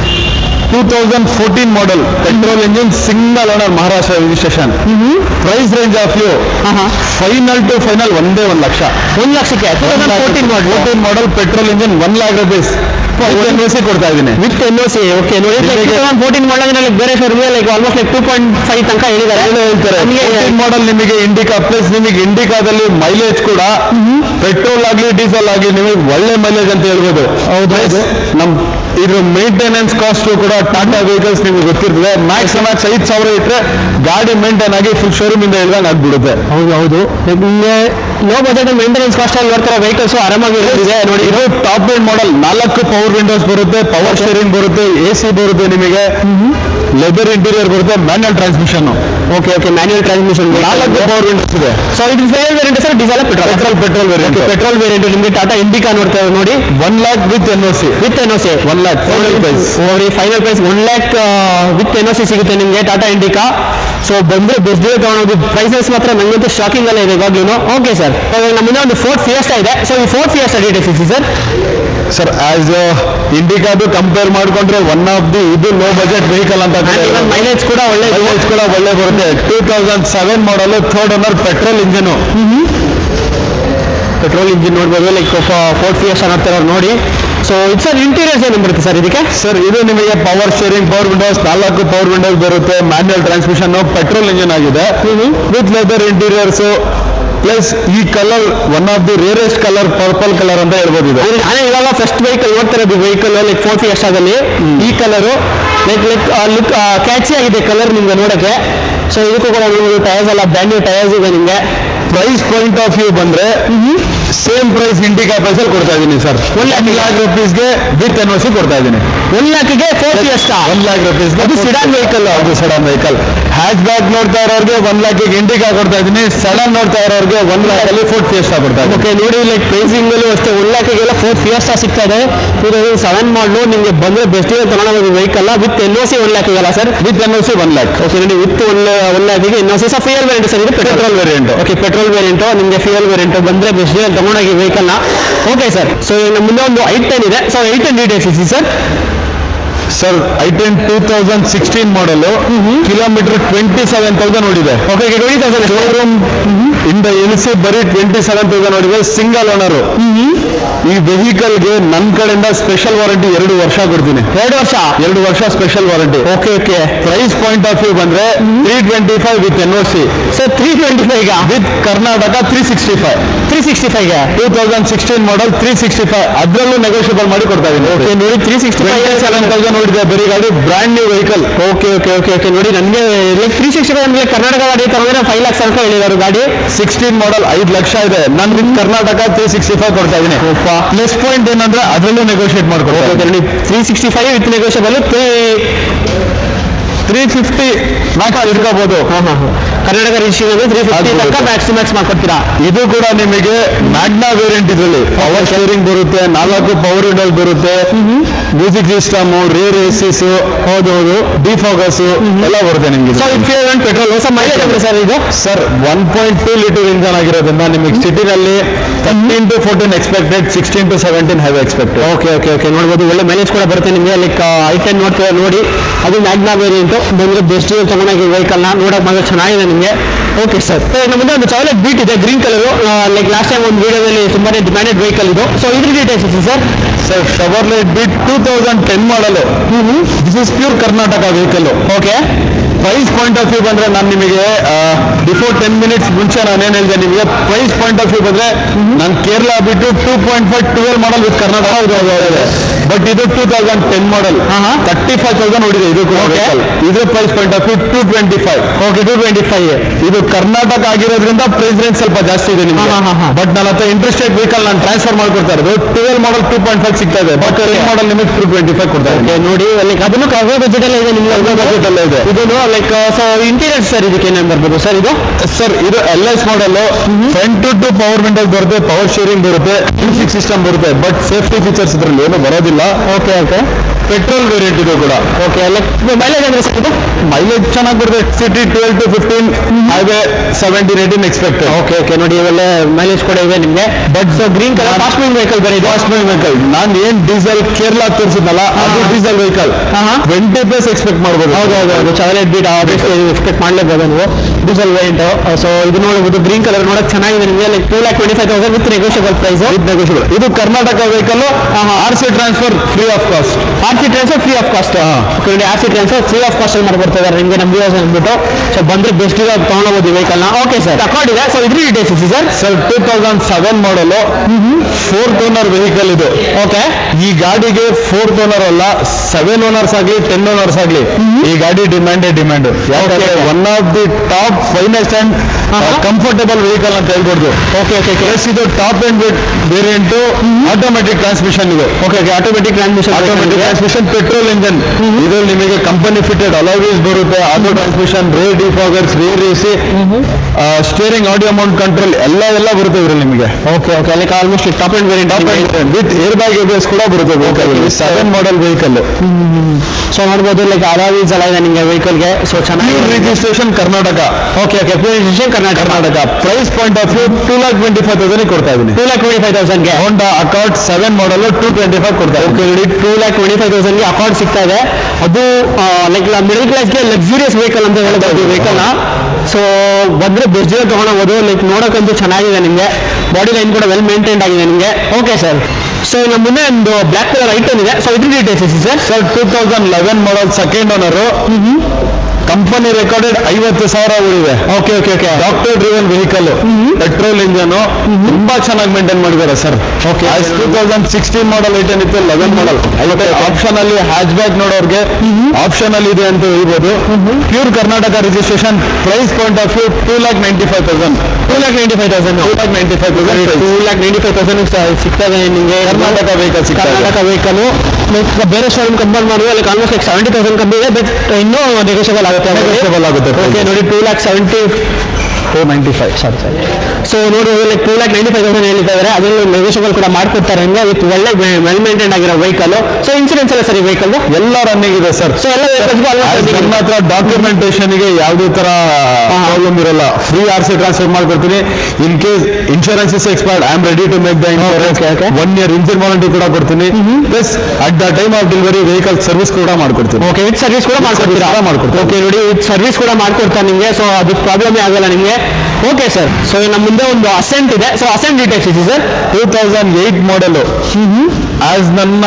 Two thousand fourteen model petrol engine single owner Maharashtra registration. Price range of you final to final ಒಂದೇ ಒಂದು ಲಕ್ಷ ಒಂದು ಲಕ್ಷಕ್ಕೆ two thousand fourteen model fourteen model petrol engine one lakh rupees N O C ಕೊಡ್ತಾ ಇದ್ದೀನಿ with N O C. Okay, ನೋಡಿ two thousand fourteen ಮಾಡಲ್ like ಬೇರೆ showroom like almost like two point five ತನಕ ಹೇಳಿದ್ದಾರೆ. ಹೇಳ್ತಾರೆ ಮಾಡಲ್ ನಿಮಗೆ ಇಂಡಿಕಾ ಪ್ಲಸ್ ನಿಮಗೆ ಇಂಡಿಕಾದಲ್ಲಿ ಮೈಲೇಜ್ ಕೂಡ ಪೆಟ್ರೋಲ್ ಆಗಲಿ ಡೀಸೆಲ್ ಆಗಲಿ ನಿಮಗೆ ಒಳ್ಳೆ ಮೈಲೇಜ್ ಅಂತ ಹೇಳ್ಬೋದು. ಹೌದು, ನಮ್ ಇದ್ರ ಮೇಂಟೆನೆನ್ಸ್ ಕಾಸ್ಟ್ ಕೂಡ ಟಾಟಾ ವೆಹಿಕಲ್ಸ್ ನಿಮ್ಗೆ ಗೊತ್ತಿರ್ತದೆ. ಮ್ಯಾಕ್ಸ್ ಮ್ಯಾಕ್ಸ್ ಐದು ಸಾವಿರ ಇಟ್ಟರೆ ಗಾಡಿ ಮೇಂಟೈನ್ ಆಗಿ ಫುಲ್ ಶೋರೂಮ್ ಇಂದ ಹೇಳ್ದಂಗೆ ಆಗ್ಬಿಡುತ್ತೆ. ಹೌದು ಹೌದು ನಿಮಗೆ ಲೋ ಬಜೆಟ್ ಮೇಂಟೆನೆನ್ಸ್ ಕಾಸ್ಟ್ ಅಲ್ಲಿ ಬರ್ತಾರೆ ವೆಹಿಕಲ್ಸ್ ಆರಾಮಾಗಿ ಇರುತ್ತೆ. ನೋಡಿ, ಇದು ಟಾಪ್ ಎಂಡ್ ಮಾಡಲ್ ನಾಲ್ಕು ಪವರ್ ವಿಂಡೋಸ್ ಬರುತ್ತೆ, ಪವರ್ ಸ್ಟೇರಿಂಗ್ ಬರುತ್ತೆ, ಎ ಸಿ ಬರುತ್ತೆ, ನಿಮಗೆ ಲೆದರ್ ಇಂಟೀರಿಯರ್ ಬರುತ್ತೆ, manual transmission. Okay okay manual transmission ನಾಲ್ಕು ಪವರ್ ವಿಂಡೋಸ್ ಇದೆ. ಸೊ ಇದು fuel variant sir? Diesel petrol? Petrol petrol variant. Petrol variant ನಿಮಗೆ ಟಾಟಾ ಇಂಡಿಕಾ ನೋಡ್ತಾ ನೋಡಿ one lakh with N O C with N O C one lakh price ನೋಡಿ final price one lakh with N O C ಸಿಗುತ್ತೆ ನಿಮಗೆ Tata Indica. So ಬಂದರೆ best deal ತಗೊಳೋದು. Prices ಮಾತ್ರ ನನಗಂತೂ ಶಾಕಿಂಗ್ ಅಲ್ಲ ಇದೆ ಇವಾಗ್ಲೂ. ಓಕೆ ಸರ್, ನಮ್ಮಿಂದ ಒಂದು ಫೋರ್ಟ್ ಫಿಯೆಸ್ಟಾ ಇದೆ. ಸೊ ಈ ಫೋರ್ಟ್ ಫಿಯೆಸ್ಟಾ ಡೀಟೇಲ್ಸ್ ಇದೆ ಸರ್? ಸರ್ ಆಸ್ ಇಂಡಿಕಾದು ಕಂಪೇರ್ ಮಾಡ್ಕೊಂಡ್ರೆ ಒನ್ ಆಫ್ ದಿ ಇದು ಲೋ ಬಜೆಟ್ ವೆಹಿಕಲ್ ಅಂತ. ಮೈಲೇಜ್ ಕೂಡ ಒಳ್ಳೆ ಮೈಲೇಜ್ ಕೂಡ ಒಳ್ಳೆ ಬರುತ್ತೆ. Two thousand seven model third owner petrol engine. Petrol engine ನೋಡ್ಬೋದು ಲೈಕ್ ಫೋರ್ಟ್ ಫಿಯೆಸ್ಟಾ ನೋಡ್ತಾರೆ ನೋಡಿ. ಸೊ ಇದು ಸರ್ ಇಂಟೀರಿಯರ್ಸ್ ಏನು ಬರುತ್ತೆ ಸರ್ ಇದಕ್ಕೆ? ಸರ್ ಇದು ನಿಮಗೆ ಪವರ್ ಶೇರಿಂಗ್, ಪವರ್ ವಿಂಡೋಸ್, ನಾಲ್ಕು ಪವರ್ ವಿಂಡೋಸ್ ಬರುತ್ತೆ, ಮ್ಯಾನ್ಯಲ್ ಟ್ರಾನ್ಸ್ಮಿಷನ್, ಪೆಟ್ರೋಲ್ ಇಂಜಿನ್ ಆಗಿದೆ ವಿತ್ ಲೆದರ್ ಇಂಟೀರಿಯರ್ಸ್, ಪ್ಲಸ್ ಈ colour one of the rarest colour purple colour ಅಂತ ಹೇಳ್ಬೋದು ಇದು. ನಾನೇ ಇವಾಗ ಫಸ್ಟ್ ವೆಹಿಕಲ್ ನೋಡ್ತಾ ಇರೋದು ವೆಹಿಕಲ್ ಲೈಕ್ ಫೋರ್ಟಿ ಎಷ್ಟಾದಲ್ಲಿ ಈ colour like like look catchy ಆಗಿದೆ ಕಲರ್ ನಿಮ್ಗೆ ನೋಡಕ್ಕೆ. ಸೊ ಇದಕ್ಕೂ ಕೂಡ ಟೈರ್ಸ್ ಎಲ್ಲ ಬ್ರ್ಯಾಂಡ್ ನ್ಯೂ ಟೈರ್ಸ್ ಇದೆ ನಿಮಗೆ. ಪ್ರೈಸ್ ಪಾಯಿಂಟ್ ಆಫ್ ವ್ಯೂ ಬಂದ್ರೆ ಸೇಮ್ ಪ್ರೈಸ್ ಇಂಡಿಕಾ ಪ್ರೈಸ್ ಅಲ್ಲಿ ಕೊಡ್ತಾ ಇದ್ದೀನಿ ಸರ್. ಒನ್ ಲ್ಯಾಕ್ ರುಪೀಸ್ಗೆ ವಿತ್ ಎನ್ ಒ ಸಿ ಕೊಡ್ತಾ ಇದ್ದೀನಿ. ಒನ್ ಲ್ಯಾಕ್ಗೆ ಫೋರ್ಟಿ ಎಷ್ಟಾ? ಒನ್ ಲ್ಯಾಕ್ ರುಪೀಸ್ ಅದು ಸಿಡಾನ್ ವೆಹಿಕಲ್. ಅದು ಸಡನ್ ವೆಹಿಕಲ್. ಹ್ಯಾಚ್ ಬ್ಯಾಕ್ ನೋಡ್ತಾ ಇರೋರಿಗೆ ಒನ್ ಲ್ಯಾಕ್ ಇಂಡಿಕಾ ಕೊಡ್ತಾ ಇದ್ದೀನಿ. ಸಡನ್ ನೋಡ್ತಾ ಇರೋರಿಗೆ ಒನ್ ಲ್ಯಾಕ್ ಅಲ್ಲಿ ಫೋರ್ಟ್ ಫಿಯೆಸ್ಟಾ ಕೊಡ್ತಾ ಇದ್ದೀನಿ. ಓಕೆ ನೋಡಿ ಲೈಕ್ ಪ್ರೈಸಿಂಗ್ ಅಲ್ಲೂ ಅಷ್ಟೇ ಒನ್ ಲ್ಯಾಕ್ಗೆಲ್ಲ ಫೋರ್ಟ್ ಫಿಯೆಸ್ಟಾ ಸಿಗ್ತಾ ಇದೆ. ಟೂ ತೌಸಂಡ್ ಸೆವೆನ್ ಮಾಡಲು ನಿಮಗೆ ಬಂದ್ರೆ ಬೆಸ್ಟ್ ತಗೊಂಡು vehicle with N O C one lakh ಆಗಲ್ಲ sir? With N O C one lakh. Okay ನೋಡಿ ವಿತ್ ಒನ್ ಒನ್ ಲ್ಯಾಕ್ಗೆ ಎನ್ ಒ ಸಿ ಸಹ ಫ್ಯೂಯಲ್ ವೇರಿಯಂಟ್ ಸರ್. ಇದು petrol variant. Okay petrol variant ನಿಮಗೆ ಫ್ಯೂಯಲ್ ವೇರಿಯಂಟ್ ಬಂದ್ರೆ ಬೆಸ್ಟ್ ತಗೊಂಡೋಗಿ vehicle ನ. Okay sir. So ನಮ್ಮ ಮುಂದೆ ಒಂದು ಐ ಟೆನ್ ಇದೆ. ಸೊ ಐ ಟೆನ್ ಡೀಟೇಲ್ಸ್ ಇಸಿ sir. Sir I ten two thousand sixteen model kilometre twenty seven thousand ಓಡಿದೆ. ಓಕೆ ಟ್ವೆಂಟಿ ತೌಸಂಡ್ ಶೋರೂಮ್ ಇಂದ ಇಳಿಸಿ ಬರೀ ಟ್ವೆಂಟಿ ಸೆವೆನ್ ತೌಸಂಡ್ ಓಡಿದೆ. Single owner. ಈ ವೆಹಿಕಲ್ಗೆ ನನ್ನ ಕಡೆಯಿಂದ ಸ್ಪೆಷಲ್ ವಾರಂಟಿ ಎರಡು ವರ್ಷ ಕೊಡ್ತೀನಿ. ಎರಡು ವರ್ಷ ಎರಡು ವರ್ಷ special warranty. Okay okay. Price point of view ಬಂದ್ರೆ three twenty five with N O C. Sir three twenty five with Karnataka three sixty five three sixty five two thousand sixteen model three sixty five ಅದರಲ್ಲೂ negotiable ಮಾಡಿ ಕೊಡ್ತಾ ಇದ್ದೀನಿ. Okay ನೋಡಿ three sixty five seven thousand ನೋಡಿದೆ ಬರೀ ಗಾಡಿ brand new vehicle. Okay okay okay okay ನೋಡಿ ನನಗೆ ಲೈಕ್ ತ್ರೀ ಸಿಕ್ಸ್ಟಿ ಫೈವ್ ಅಂದ್ರೆ ಕರ್ನಾಟಕ ಗಾಡಿ ತಗೊಂಡ್ರೆ ಫೈವ್ ಲ್ಯಾಕ್ಸ್ ಅಂತ ಹೇಳಿದಾರು. ಗಾಡಿ ಸಿಕ್ಸ್ಟೀನ್ ಮಾಡಲ್ ಐದು ಲಕ್ಷ ಇದೆ. ನಾನು with Karnataka three sixty five ಕೊಡ್ತಾ ಇದ್ದೀನಿ. ಪ್ಲಸ್ ಪಾಯಿಂಟ್ ಏನಂದ್ರೆ ಅದರಲ್ಲೂ ನೆಗೋಷಿಯೇಟ್ ಮಾಡ್ಕೊಡ್ತೀನಿ. Three sixty five with negotiable three three fifty max ಇಟ್ಕೋಬಹುದು. ಕರ್ನಾಟಕ ರಿಜಿಸ್ಟ್ರೇಷನ್ ತ್ರೀ ಫಿಫ್ಟಿ ತನಕ ಮ್ಯಾಕ್ಸ್ ಮ್ಯಾಕ್ಸ್ ಮಾಡ್ಕೊಡ್ತೀರಾ. ಇದು ಕೂಡ ನಿಮಗೆ ಮ್ಯಾಗ್ನಾ ವೇರಿಯಂಟ್ ಇದರಲ್ಲಿ ಪವರ್ ಸ್ಟೇರಿಂಗ್ ಬರುತ್ತೆ, ನಾಲ್ಕು ಪವರ್ ವಿಂಡೋಸ್ ಬರುತ್ತೆ, ಮ್ಯೂಸಿಕ್ ಸಿಸ್ಟಮ್, ರೇರ್ ಎಸಿಸ್, ಹೌದೌದು ಡಿಫಾಗಸ್ ಎಲ್ಲ ಬರುತ್ತೆ ನಿಮಗೆ. ಪೆಟ್ರೋಲ್ ಹೊಸ ಮೈಲೇಜ್ ಅಂದ್ರೆ ಸರ್ ಇದು sir one point two litre engine ಆಗಿರೋದ್ರಿಂದ ನಿಮಗೆ ಸಿಟಿನಲ್ಲಿ thirteen to fourteen expected, sixteen to seventeen have expected. Okay okay okay ನೋಡ್ಬೋದು. ಒಳ್ಳೆ ಮೈಲೇಜ್ ಕೂಡ ಬರುತ್ತೆ ನಿಮಗೆ. ಲೈಕ್ ಐ ಟೆನ್ ನೋಡ್ತೀವಿ ನೋಡಿ, ಅದು ಮ್ಯಾಗ್ನಾ ವೇರಿಯಂಟ್ ಬಂದ್ರೆ ಬೆಸ್ಟ್ ತಗೊಂಡಾಗಿ ವೆಹಿಕಲ್ನ ನೋಡಕ್ ಮಾತ್ರ ಚೆನ್ನಾಗಿದೆ ನಿಮಗೆ. Okay sir. ನಮ್ಮ ಮುಂದೆ ಒಂದು ಚಾವ್ಲೆಟ್ ಬೀಟ್ ಇದೆ green colour. Like last time ಒಂದು ವಿಡಿಯೋದಲ್ಲಿ ತುಂಬಾನೇ ಡಿಮ್ಯಾಂಡೆಡ್ ವೆಹಿಕಲ್ ಇದು. ಸೊ ಇದ್ರ ಡೀಟೇಲ್ಸ್ ಇದೆ sir. Sir Chevrolet Beat two thousand ten model. This is pure Karnataka vehicle. Okay. Price point of view ಬಂದ್ರೆ ನಾನು ನಿಮಗೆ ಬಿಫೋರ್ ಟೆನ್ ಮಿನಿಟ್ಸ್ ಮುಂಚೆ ನಾನೇನು ಹೇಳಿದೆ ನಿಮಗೆ, ಪ್ರೈಸ್ ಪಾಯಿಂಟ್ ಆಫ್ ವ್ಯೂ ಬಂದ್ರೆ ನಾನು ಕೇರಳ ಬಿಟ್ಟು two point five twelve model with Karnataka. ಹೌದು ಹೌದು. ಬಟ್ ಇದು two thousand ten model thirty five thousand ಹೊಡಿದೆ ಇದು ಕೂಡ. ಇದ್ರ price point of view two twenty five. Okay two twenty five. ಇದು ಕರ್ನಾಟಕ ಆಗಿರೋದ್ರಿಂದ ಪ್ರೈಸ್ ರೇಂಜ್ ಸ್ವಲ್ಪ ಜಾಸ್ತಿ ಇದೆ ನಿಮಗೆ. ಬಟ್ ನನ್ನ ಹತ್ರ ಇಂಟ್ರೆಸ್ಟೆಡ್ ವೆಹಿಕಲ್ ನಾನು ಟ್ರಾನ್ಸ್ಫರ್ ಮಾಡ್ಕೊಡ್ತಾ ಇರೋದು twelve model two point five ಸಿಗ್ತಾ ಇದೆ. ಬಟ್ ಟೆನ್ ಮಾಡಲ್ ನಿಮಗೆ ಟೂ ಟ್ವೆಂಟಿ ಫೈವ್ ಕೊಡ್ತಾ ಇದೆ ನೋಡಿ. ಲೈಕ್ ಅದನ್ನು ಕವರ್ ಬಜೆಟ್ ಅಲ್ಲೇ ಇದೆ ನಿಮಗೆ. ಬಜೆಟ್ ಅಲ್ಲೇ ಇದೆ ಇದು. ಲೈಕ್ ಸೊ ಇಂಟೀರಿಯರ್ ಸರ್ ಇದಕ್ಕೆ ಏನೇನು ಬರ್ಬೋದು ಸರ್? ಇದು ಸರ್ ಇದು L S model. Front two two power windows ಬರುತ್ತೆ, ಪವರ್ ಶೇರಿಂಗ್ ಬರುತ್ತೆ, ಮ್ಯೂಸಿಕ್ ಸಿಸ್ಟಮ್ ಬರುತ್ತೆ. ಬಟ್ ಸೇಫ್ಟಿ ಫೀಚರ್ಸ್ ಇದ್ರಲ್ಲಿ ಏನು ಬರೋದಿಲ್ಲ. Okay okay. ಪೆಟ್ರೋಲ್ ವೇರಿಯಂಟ್ ಇದು ಕೂಡ. ಓಕೆ. ಲೈಕ್ ಮೈಲೇಜ್ ಅಂದ್ರೆ ಸರ್ ಇದು ಮೈಲೇಜ್ ಚೆನ್ನಾಗಿ ಬರುತ್ತೆ. City twelve to fifteen, highway seventeen eighteen expected. Okay okay ನೋಡಿ ಇವೆಲ್ಲ ಮೈಲೇಜ್ ಕೂಡ ಇದೆ ನಿಮಗೆ. But so green colour fast moving vehicle ಬೇರೆ ಇದೆ. Fast moving vehicle. ನಾನು ಏನ್ ಡೀಸೆಲ್ ಕೇರಳ ತೋರಿಸಿದ್ನಲ್ಲ ಅದು diesel vehicle. Twenty plus expect ಮಾಡ್ಬೋದು. ಹೌದು ಹೌದು ಹೌದು. ಚಾವ್ಲೆಟ್ ಬೀಟ್ ಎಕ್ಸ್ಪೆಕ್ಟ್ ಮಾಡಲೇಬಹುದು ನೀವು. Diesel variant. ಸೊ ಇದು ನೋಡಬಹುದು ಗ್ರೀನ್ ಕಲರ್ ನೋಡಕ್ ಚೆನ್ನಾಗಿದೆ ನಿಮಗೆ. Like two lakh twenty five thousand with negotiable price. With negotiable. ಇದು Karnataka vehicle. R C transfer free of cost. R C transfer free of cost. ನೋಡಿ R C transfer free of cost ಮಾಡ್ಕೊಡ್ತಾರೆ ನಿಮಗೆ ನಮ್ಮ views ಅಂದ್ಬಿಟ್ಟು. So ಬಂದ್ರೆ best ಇರೋ ತಗೊಳ್ಬಹುದು vehicle ನ. Okay sir. ಅಕೌಂಟ್ ಇದೆ. ಸೊ ಇದ್ರ details sir. Sir two thousand seven model fourth owner vehicle ಇದು. ಓಕೆ. ಈ ಗಾಡಿಗೆ ಫೋರ್ತ್ ಓನರ್ ಅಲ್ಲ, ಸೆವೆನ್ ಓನರ್ಸ್ ಆಗ್ಲಿ ಟೆನ್ ಓನರ್ಸ್ ಆಗ್ಲಿ ಈ ಗಾಡಿ ಡಿಮ್ಯಾಂಡ್ ಡಿಮ್ಯಾಂಡ್. ಯಾಕಂದ್ರೆ one of the top finest and comfortable vehicle ಅಂತ ಹೇಳ್ಬೋದು. Okay okay. ಪ್ಲಸ್ ಇದು top end variant automatic transmission ಇದು. Okay okay. Automatic transmission. Automatic transmission petrol engine. ಇದ್ರಲ್ಲಿ ನಿಮಗೆ ಕಂಪನಿ ಫಿಟೆಡ್ ಅಲೋವೀಸ್ ಬರುತ್ತೆ, auto transmission, rear defoggers, rear AC, steering, audio mount control ಎಲ್ಲ ಎಲ್ಲ ಬರುತ್ತೆ ಇದ್ರಲ್ಲಿ ನಿಮಗೆ. Okay okay. Like almost top end variant with airbag ABS ಕೂಡ ಬರುತ್ತೆ vehicle. Seven model vehicle. So ನೋಡ್ಬೋದು ಲೈಕ್ ಅಲಾವೀಸ್ ಎಲ್ಲ ಇದೆ ನಿಮಗೆ ವೆಹಿಕಲ್ಗೆ. ಸೊ ಚೆನ್ನಾಗಿ registration Karnataka. Okay okay. Registration Karnataka. Karnataka. Price point of view two lakh twenty five thousand ಕೊಡ್ತಾ ಇದ್ದೀನಿ. ಟೂ ಲ್ಯಾಕ್ ಟ್ವೆಂಟಿ ಫೈವ್ ತೌಸಂಡ್ಗೆ Honda Accord seven model two twenty five ಕೊಡ್ತಾ ಇದೆ. ಓಕೆ ನೋಡಿ ಟೂ ಲ್ಯಾಕ್ ಟ್ವೆಂಟಿ ಫೈವ್ ತೌಸಂಡ್ಗೆ ಅಕಾರ್ಡ್ ಸಿಗ್ತಾ ಇದೆ. ಅದು ಲೈಕ್ ಮಿಡಲ್ ಕ್ಲಾಸ್ಗೆ ಲಕ್ಸುರಿಯಸ್ ವೆಹಿಕಲ್ ಅಂತ ಹೇಳ್ಬೋದು ವೆಹಿಕಲ್ನ. ಸೊ ಬಂದ್ರೆ ಬೆಸ್ಟ್ ತಗೊಂಡೋಗ್ಬೋದು. ಲೈಕ್ ನೋಡೋಕ್ಕಂತೂ ಚೆನ್ನಾಗಿದೆ ನಿಮಗೆ. ಬಾಡಿ ಲೈನ್ ಕೂಡ ವೆಲ್ ಮೇಂಟೈನ್ ಆಗಿದೆ ನಿಮಗೆ. Okay sir. ಸೊ ನಮ್ಮ ಮುಂದೆ ಒಂದು ಬ್ಲ್ಯಾಕ್ ಕಲರ್ ಐಟನ್ ಇದೆ. ಸೊ ಇದ್ರ details sir. Sir two thousand eleven model second owner. Company recorded ಐವತ್ತು ಸಾವಿರ ಓಡಿದೆ. Okay okay okay doctor driven vehicle, petrol engine, ತುಂಬಾ ಚೆನ್ನಾಗಿ ಮೇಂಟೈನ್ ಮಾಡಿದ್ದಾರೆ sir. Okay two thousand sixteen model eight ಏನಿತ್ತು, eleven model. Option ಅಲ್ಲಿ hatchback ನೋಡೋರ್ಗೆ option ಅಲ್ಲಿ ಇದೆ ಅಂತ ಹೇಳ್ಬೋದು. Pure Karnataka registration. Price point of view two lakh ninety five thousand two lakh ninety five thousand two lakh ninety five thousand two lakh ninety five thousand ಸಿಗ್ತದೆ ನಿಮಗೆ Karnataka vehicle ಸಿಗ್ತದೆ. ಕರ್ನಾಟಕ ವೆಹಿಕಲ್ ಬೇರೆ ಶೋರೂಮ್ ಕಂಪೇರ್ ಮಾಡಿದ್ರೆ like almost like seventy thousand ಕಮ್ಮಿ ಇದೆ, but ಇನ್ನೂ negotiable ಆಗುತ್ತೆ. Negotiable ಆಗುತ್ತೆ. ಓಕೆ ನೋಡಿ, two lakh seventy two ninety five sorry ಸರಿ ಸೊ ನೋಡಿ like two lakh ninety five thousand ಹೇಳಿದ್ದಾರೆ. ಅದರಲ್ಲಿ ನೆಗೋಷಿಯಬಲ್ ಕೂಡ ಮಾಡ್ಕೊಡ್ತಾರೆ ನಿಮಗೆ. ವಿತ್ ಒಳ್ಳೆ ವೆಲ್ ಮೇಂಟೈನ್ ಆಗಿರೋ ವೆಹಿಕಲ್. ಸೊ ಇನ್ಸೂರೆನ್ಸ್ ಎಲ್ಲ ಸರ್ ಈ ವೆಹಿಕಲ್ ಎಲ್ಲ ರನ್ನಿಂಗ್ ಇದೆ ಸರ್. ಸೊ ಎಲ್ಲ ನಮ್ಮ ಹತ್ರ ಡಾಕ್ಯುಮೆಂಟೇಶನ್ ಗೆ ಯಾವುದೇ ತರ ಪ್ರಾಬ್ಲಮ್ ಇರಲ್ಲ. ಫ್ರೀ ಆರ್ ಸಿ ಟ್ರಾನ್ಸ್ಫರ್ ಮಾಡ್ಕೊಡ್ತೀನಿ. In case insurance is expired, I am ready to make the insurance. One year engine warranty ಕೂಡ ಕೊಡ್ತೀನಿ. Plus at the time of delivery vehicle service ಕೂಡ ಮಾಡ್ಕೊಡ್ತೀನಿ. ಓಕೆ, ವಿತ್ ಸರ್ವಿಸ್ ಕೂಡ ಮಾಡ್ಕೊಡ್ತೀರಾ? ಮಾಡ್ಕೊಡ್ತೀನಿ. Okay ನೋಡಿ, with service ಕೂಡ ಮಾಡ್ಕೊಡ್ತಾರೆ ನಿಮಗೆ. ಸೊ ಅದು ಪ್ರಾಬ್ಲಮ್ ಆಗಲ್ಲ ನಿಮಗೆ. ಓಕೆ ಸರ್, ಸೊ ನಮ್ಮ ಮುಂದೆ ಒಂದು ಅಸೆಂಟ್ ಇದೆ. ಸೊ ಅಸೆಂಟ್ ಡೀಟೇಲ್ಸ್ ಇದೆ sir. Two thousand eight model. As ನನ್ನ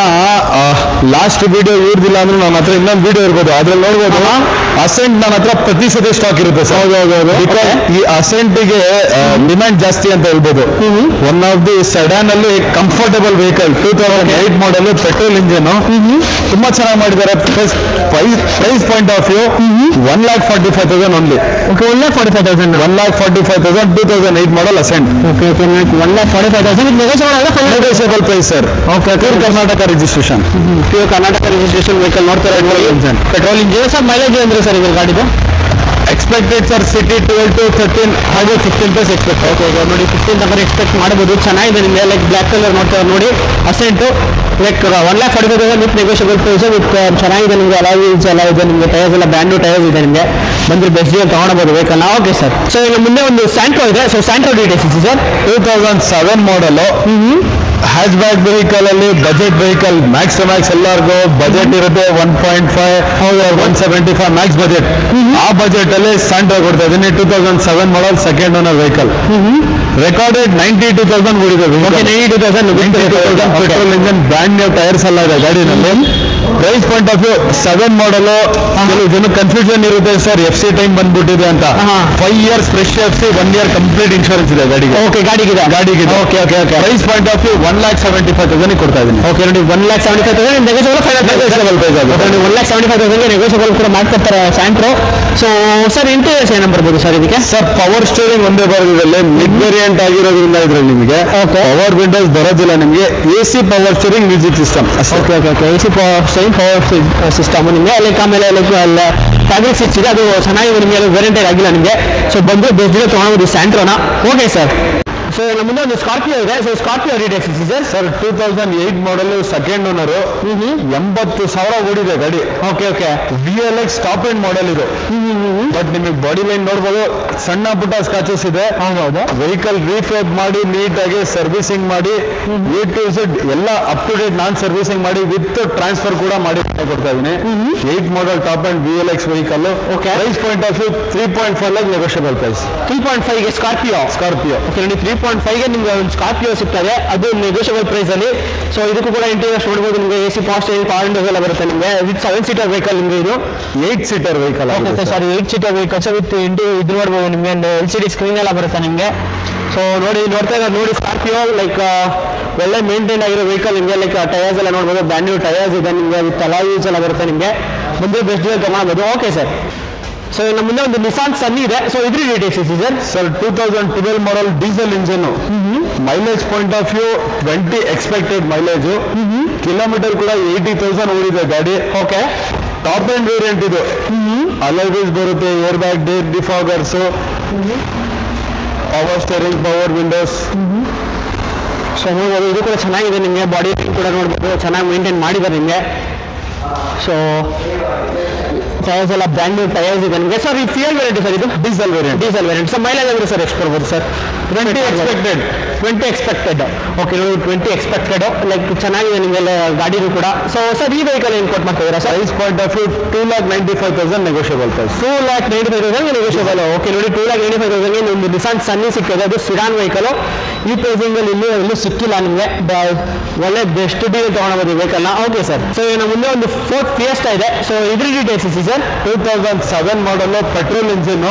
ಲಾಸ್ಟ್ ವಿಡಿಯೋ ಇರ್ದಿಲ್ಲ ಅಂದ್ರೆ ನನ್ನ ಹತ್ರ ಇನ್ನೊಂದು ವಿಡಿಯೋ ಇರ್ಬೋದು, ಅದ್ರಲ್ಲಿ ನೋಡ್ಬೋದು. ಅಸೆಂಟ್ ನನ್ನ ಹತ್ರ ಪ್ರತಿಶತ ಸ್ಟಾಕ್ ಇರುತ್ತೆ ಸರ್. ಬಿಕಾಸ್ ಈ ಅಸೆಂಟ್ ಗೆ ಡಿಮ್ಯಾಂಡ್ ಜಾಸ್ತಿ ಅಂತ ಹೇಳ್ಬೋದು. ಒನ್ ಆಫ್ ದಿ ಸೆಡಾನ್ ಅಲ್ಲಿ comfortable vehicle. Two thousand eight model, petrol engine, ತುಂಬಾ ಚೆನ್ನಾಗಿ ಮಾಡಿದ್ದಾರೆ. Price price point of view one lakh forty five thousand only. Okay, one lakh forty five thousand one lakh forty five thousand two thousand eight model Accent. Okay okay one lakh forty five thousand negotiable price sir. Okay, pure Karnataka registration. Pure Karnataka registration vehicle ನೋಡ್ತಾರೆ. Petrol engine sir. Mileage ಅಂದ್ರೆ sir ಇದು ಗಾಡಿದು expected sir city twelve to thirteen ಹಾಗೆ fifteen plus expect. Okay ನೋಡಿ, fifteen ತನಕ expect ಮಾಡ್ಬೋದು. ಚೆನ್ನಾಗಿದೆ ನಿಮಗೆ. ಲೈಕ್ ಬ್ಲ್ಯಾಕ್ ಕಲರ್ ನೋಡ್ತಾರೆ ನೋಡಿ Accent. Like one lakh forty five thousand with negotiable price. With ಚೆನ್ನಾಗಿದೆ ನಿಮಗೆ. ಅಲಾವೀಸ್ ಎಲ್ಲ ಇದೆ ನಿಮಗೆ. ಟೈರ್ಸ್ ಎಲ್ಲ ಬ್ರ್ಯಾಂಡ್ ನ್ಯೂ ಟೈರ್ಸ್ ಇದೆ ನಿಮಗೆ. ಬಂದ್ರೆ ಬೆಸ್ಟ್ ಡೀಲ್ ತಗೊಳ್ಬೋದು ವೆಹಿಕಲ್. ಓಕೆ ಸರ್, ಸೊ ಈಗ ಮುಂದೆ ಒಂದು ಸ್ಯಾಂಟ್ರೋ ಇದೆ. ಸೊ ಸ್ಯಾಂಟ್ರೋ ಡೀಟೇಲ್ಸ್ ಇದೆ sir. Two thousand seven model hatchback vehicle ಅಲ್ಲಿ budget vehicle. Max to max ಎಲ್ಲರಿಗೂ ಬಜೆಟ್ ಇರುತ್ತೆ one point five one seventy five max budget. ಆ ಬಜೆಟ್ ಅಲ್ಲಿ ಸ್ಯಾಂಟ್ರೋ ಕೊಡ್ತಾ ಇದ್ದೀನಿ. Two thousand seven model, second owner vehicle. Recorded ninety two thousand ಓಡಿದೆ. Ninety two thousand petrol engine, brand new tyres ಎಲ್ಲ ಇದೆ ಗಾಡಿನಲ್ಲಿ. Price point of view seven model. ಕೆಲವು ಜನ ಕನ್ಫ್ಯೂಷನ್ ಇರುತ್ತೆ ಸರ್, ಎಫ್ ಸಿ ಟೈಮ್ ಬಂದ್ಬಿಟ್ಟಿದೆ ಅಂತ. Five years fresh F C, one year complete insurance ಇದೆ ಗಾಡಿಗೆ. ಓಕೆ, ಗಾಡಿಗಿದೆ ಗಾಡಿಗೆ okay okay okay price point of view one lakh seventy five thousand ಕೊಡ್ತಾ ಇದ್ದೀನಿ. ಓಕೆ ನೋಡಿ, one lakh seventy five thousand negotiable price ಆಗುತ್ತೆ. One lakh seventy five thousand negotiable ಕೂಡ ಮಾಡ್ಕೊಡ್ತಾರೆ ಸ್ಯಾಂಟ್ರೋ. ಸೊ ಸರ್ ಇಂಟೀರಿಯರ್ಸ್ ಏನ ಬರ್ಬೋದು ಸರ್ ಇದಕ್ಕೆ? ಸರ್ ಪವರ್ ಸ್ಟೀರಿಂಗ್ ಒಂದೇ ಬರೋದಿಲ್ಲ. ಮಿಡ್ ವೇರಿಯಂಟ್ ಆಗಿರೋದ್ರಿಂದ ಇದ್ರಲ್ಲಿ ನಿಮಗೆ ಪವರ್ ವಿಂಡೋಸ್ ಬರೋದಿಲ್ಲ. ನಿಮಗೆ A C power steering music system. Okay okay okay A C power steering power system ನಿಮಗೆ. ಲೈಕ್ ಆಮೇಲೆ ಲೈಕ್ ಫ್ಯಾಬ್ರಿಕ್ ಸಿಕ್ಸ್ ಇದೆ. ಅದು ಚೆನ್ನಾಗಿದೆ ನಿಮಗೆ. ಅದು ವೇರಿಯಂಟೆಡ್ ಆಗಿಲ್ಲ ನಿಮಗೆ. ಸೊ ಬಂದು ಬೆಸ್ಟ್ ಡೀಲ್ ತೊಗೊಳ್ಬೋದು ಸ್ಯಾಂಟ್ರೋನ. ಓಕೆ ಸರ್, ಸೊ ನಮ್ಮ ಮುಂದೆ ಒಂದು ಸ್ಕಾರ್ಪಿಯೋ ಇದೆ. ಸೊ ಸ್ಕಾರ್ಪಿಯೋ ಡೀಟೇಲ್ಸ್ ಇದೆ sir. Two thousand eight model, second owner. ಎಂಬತ್ತು ಸಾವಿರ ಓಡಿದೆ ಗಾಡಿ. Okay okay V L X top end model ಇದು. ಬಟ್ ನಿಮಗೆ ಬಾಡಿ ಲೈನ್ ನೋಡ್ಬೋದು, ಸಣ್ಣ ಪುಟ್ಟ ಸ್ಕಾಚಸ್ ಇದೆ. ಹೌದೌದು. ವೆಹಿಕಲ್ ರೀಫೇಪ್ ಮಾಡಿ ನೀಟಾಗಿ ಸರ್ವಿಸಿಂಗ್ ಮಾಡಿ ಎ ಟು ಝೆಡ್ ಎಲ್ಲ ಅಪ್ ಟು ಡೇಟ್ ನಾನ್ ಸರ್ವಿಸಿಂಗ್ ಮಾಡಿ ವಿತ್ ಟ್ರಾನ್ಸ್ಫರ್ ಕೂಡ ಮಾಡಿ ಕೊಡ್ತಾ ಇದ್ದೀನಿ. Eight model top end V L X vehicle. Okay, price point of view three point five lakh negotiable price. Three point ಫೈವ್ಗೆ ಸ್ಕಾರ್ಪಿಯೋ ಸ್ಕಾರ್ಪಿಯೋ ಓಕೆ ನೋಡಿ, three point ಫೈವ್ಗೆ ನಿಮ್ಗೆ ಒಂದು ಸ್ಕಾರ್ಪಿಯೋ ಸಿಗ್ತದೆ. ಅದು ನೆಗೋಷಿಯಬಲ್ ಪ್ರೈಸ್ ಅಲ್ಲಿ. ಸೊ ಇದಕ್ಕೂ ಕೂಡ ಇಂಟೀರಿಯರ್ಸ್ ನೋಡ್ಬೋದು ನಿಮಗೆ. A C past power windows ಎಲ್ಲ ಬರುತ್ತೆ ನಿಮಗೆ. ವಿತ್ ಸೆವೆನ್ ಸೀಟರ್ ವೆಹಿಕಲ್ ನಿಮಗೆ. ಇದು eight seater vehicle. Sorry eight seater vehicles with into ಇದು ನೋಡ್ಬೋದು ನಿಮಗೆ. ಎಲ್ ಸಿ ಡಿ ಸ್ಕ್ರೀನ್ ಎಲ್ಲ ಬರುತ್ತೆ ನಿಮಗೆ. ಸೊ ನೋಡಿ, ನೋಡ್ತಾ ಇದ್ದಾರೆ ನೋಡಿ ಸ್ಕಾರ್ಪಿಯೋ. ಲೈಕ್ ಒಳ್ಳೆ ಮೇಂಟೈನ್ ಆಗಿರೋ ವೆಹಿಕಲ್ ನಿಮಗೆ. ಲೈಕ್ ಟೈರ್ಸ್ ಎಲ್ಲ ನೋಡ್ಬೋದು, ಬ್ರ್ಯಾಂಡ್ ನ್ಯೂ ಟೈರ್ಸ್ ಇದೆ ನಿಮಗೆ. ವಿತ್ ಅಲಾವೀಸ್ ಎಲ್ಲ ಬರುತ್ತೆ ನಿಮಗೆ. ಮುಂದೆ ಬೆಸ್ಟ್ ಡೀಲ್ ತಗೊಳ್ಬೋದು. ಓಕೆ ಸರ್, ಸೊ ನಮ್ಮ ಮುಂದೆ ಒಂದು ನಿಸಾನ್ ಸನ್ನಿ ಇದೆ. ಸೊ ಇದ್ರ ಡೀಟೇಲ್ಸ್ ಇದೆ sir. Two thousand twelve model diesel engine. Mileage point of view twenty expected mileage. Kilometer ಕೂಡ ಏಯ್ಟಿ ತೌಸಂಡ್ ಓಡಿದೆ ಗಾಡಿ. ಓಕೆ, ಟಾಪ್ ಅಂಡ್ ವೇರಿಯಂಟ್ ಇದು. ಅಲಾವೀಸ್ ಬರುತ್ತೆ, air bag, rear defoggers, power steering, power windows. So ನೋಡ್ಬೋದು, ಇದು ಕೂಡ ಚೆನ್ನಾಗಿದೆ ನಿಮಗೆ. ಬಾಡಿ ಕೂಡ ನೋಡ್ಬೋದು, ಚೆನ್ನಾಗಿ ಮೇಂಟೈನ್ ಮಾಡಿದ್ದಾರೆ ನಿಮಗೆ. ಸೊ ಟೈರ್ಸ್ ಎಲ್ಲ ಬ್ರ್ಯಾಂಡ್ ನ್ಯೂ ಟೈರ್ಸ್ ಇದೆ ನಿಮಗೆ. ಸರ್ ಈ ಫ್ಯೂಯಲ್ ವೇರಿಯಂಟ್ ಸರ್, ಇದು diesel variant. Diesel variant. So mileage ಅಂದ್ರೆ ಸರ್ ಎಷ್ಟು ಕೊಡ್ಬೋದು sir? Twenty expected. Twenty expected okay ನೋಡಿ, ಟ್ವೆಂಟಿ ಎಕ್ಸ್ಪೆಕ್ಟೆಡ್. ಲೈಕ್ ಚೆನ್ನಾಗಿದೆ ನಿಮಗೆಲ್ಲ ಗಾಡಿನೂ ಕೂಡ. ಸೊ ಸರ್ ಈ ವೆಹಿಕಲ್ ಏನು ಕೊಟ್ಟು ಮಾಡ್ತಿದ್ದೀರಾ sir? Price point of view two lakh ninety five thousand negotiable price. Two lakh ninety five thousand negotiable. Okay ನೋಡಿ, ಟೂ ಲ್ಯಾಕ್ ನೈಂಟಿ ಫೈವ್ ತೌಸಂಡ್ಗೆ ಒಂದು ನಿಸಾನ್ ಸನ್ನಿ ಸಿಕ್ಕಿದೆ. ಅದು ಸಿಡಾನ್ ವೆಹಿಕಲ್. ಈ ಪ್ರೈಸಿಂಗ್ ಅಲ್ಲಿ ಇನ್ನೂ ಎಲ್ಲೂ ಸಿಕ್ಕಿಲ್ಲ ನಿಮಗೆ. ಒಳ್ಳೆ ಬೆಸ್ಟ್ ಡೀಲ್ ತಗೊಳ್ಬೋದು ವೆಹಿಕಲ್ನ. ಓಕೆ ಸರ್, ಸೊ ನಮ್ಮ ಮುಂದೆ ಒಂದು ಫೋರ್ಟ್ ಫಿಯೆಸ್ಟಾ ಇದೆ. ಸೊ ಇದ್ರ ಡೀಟೇಲ್ಸ್ ಇದೆ sir. Sir two thousand seven model petrol engine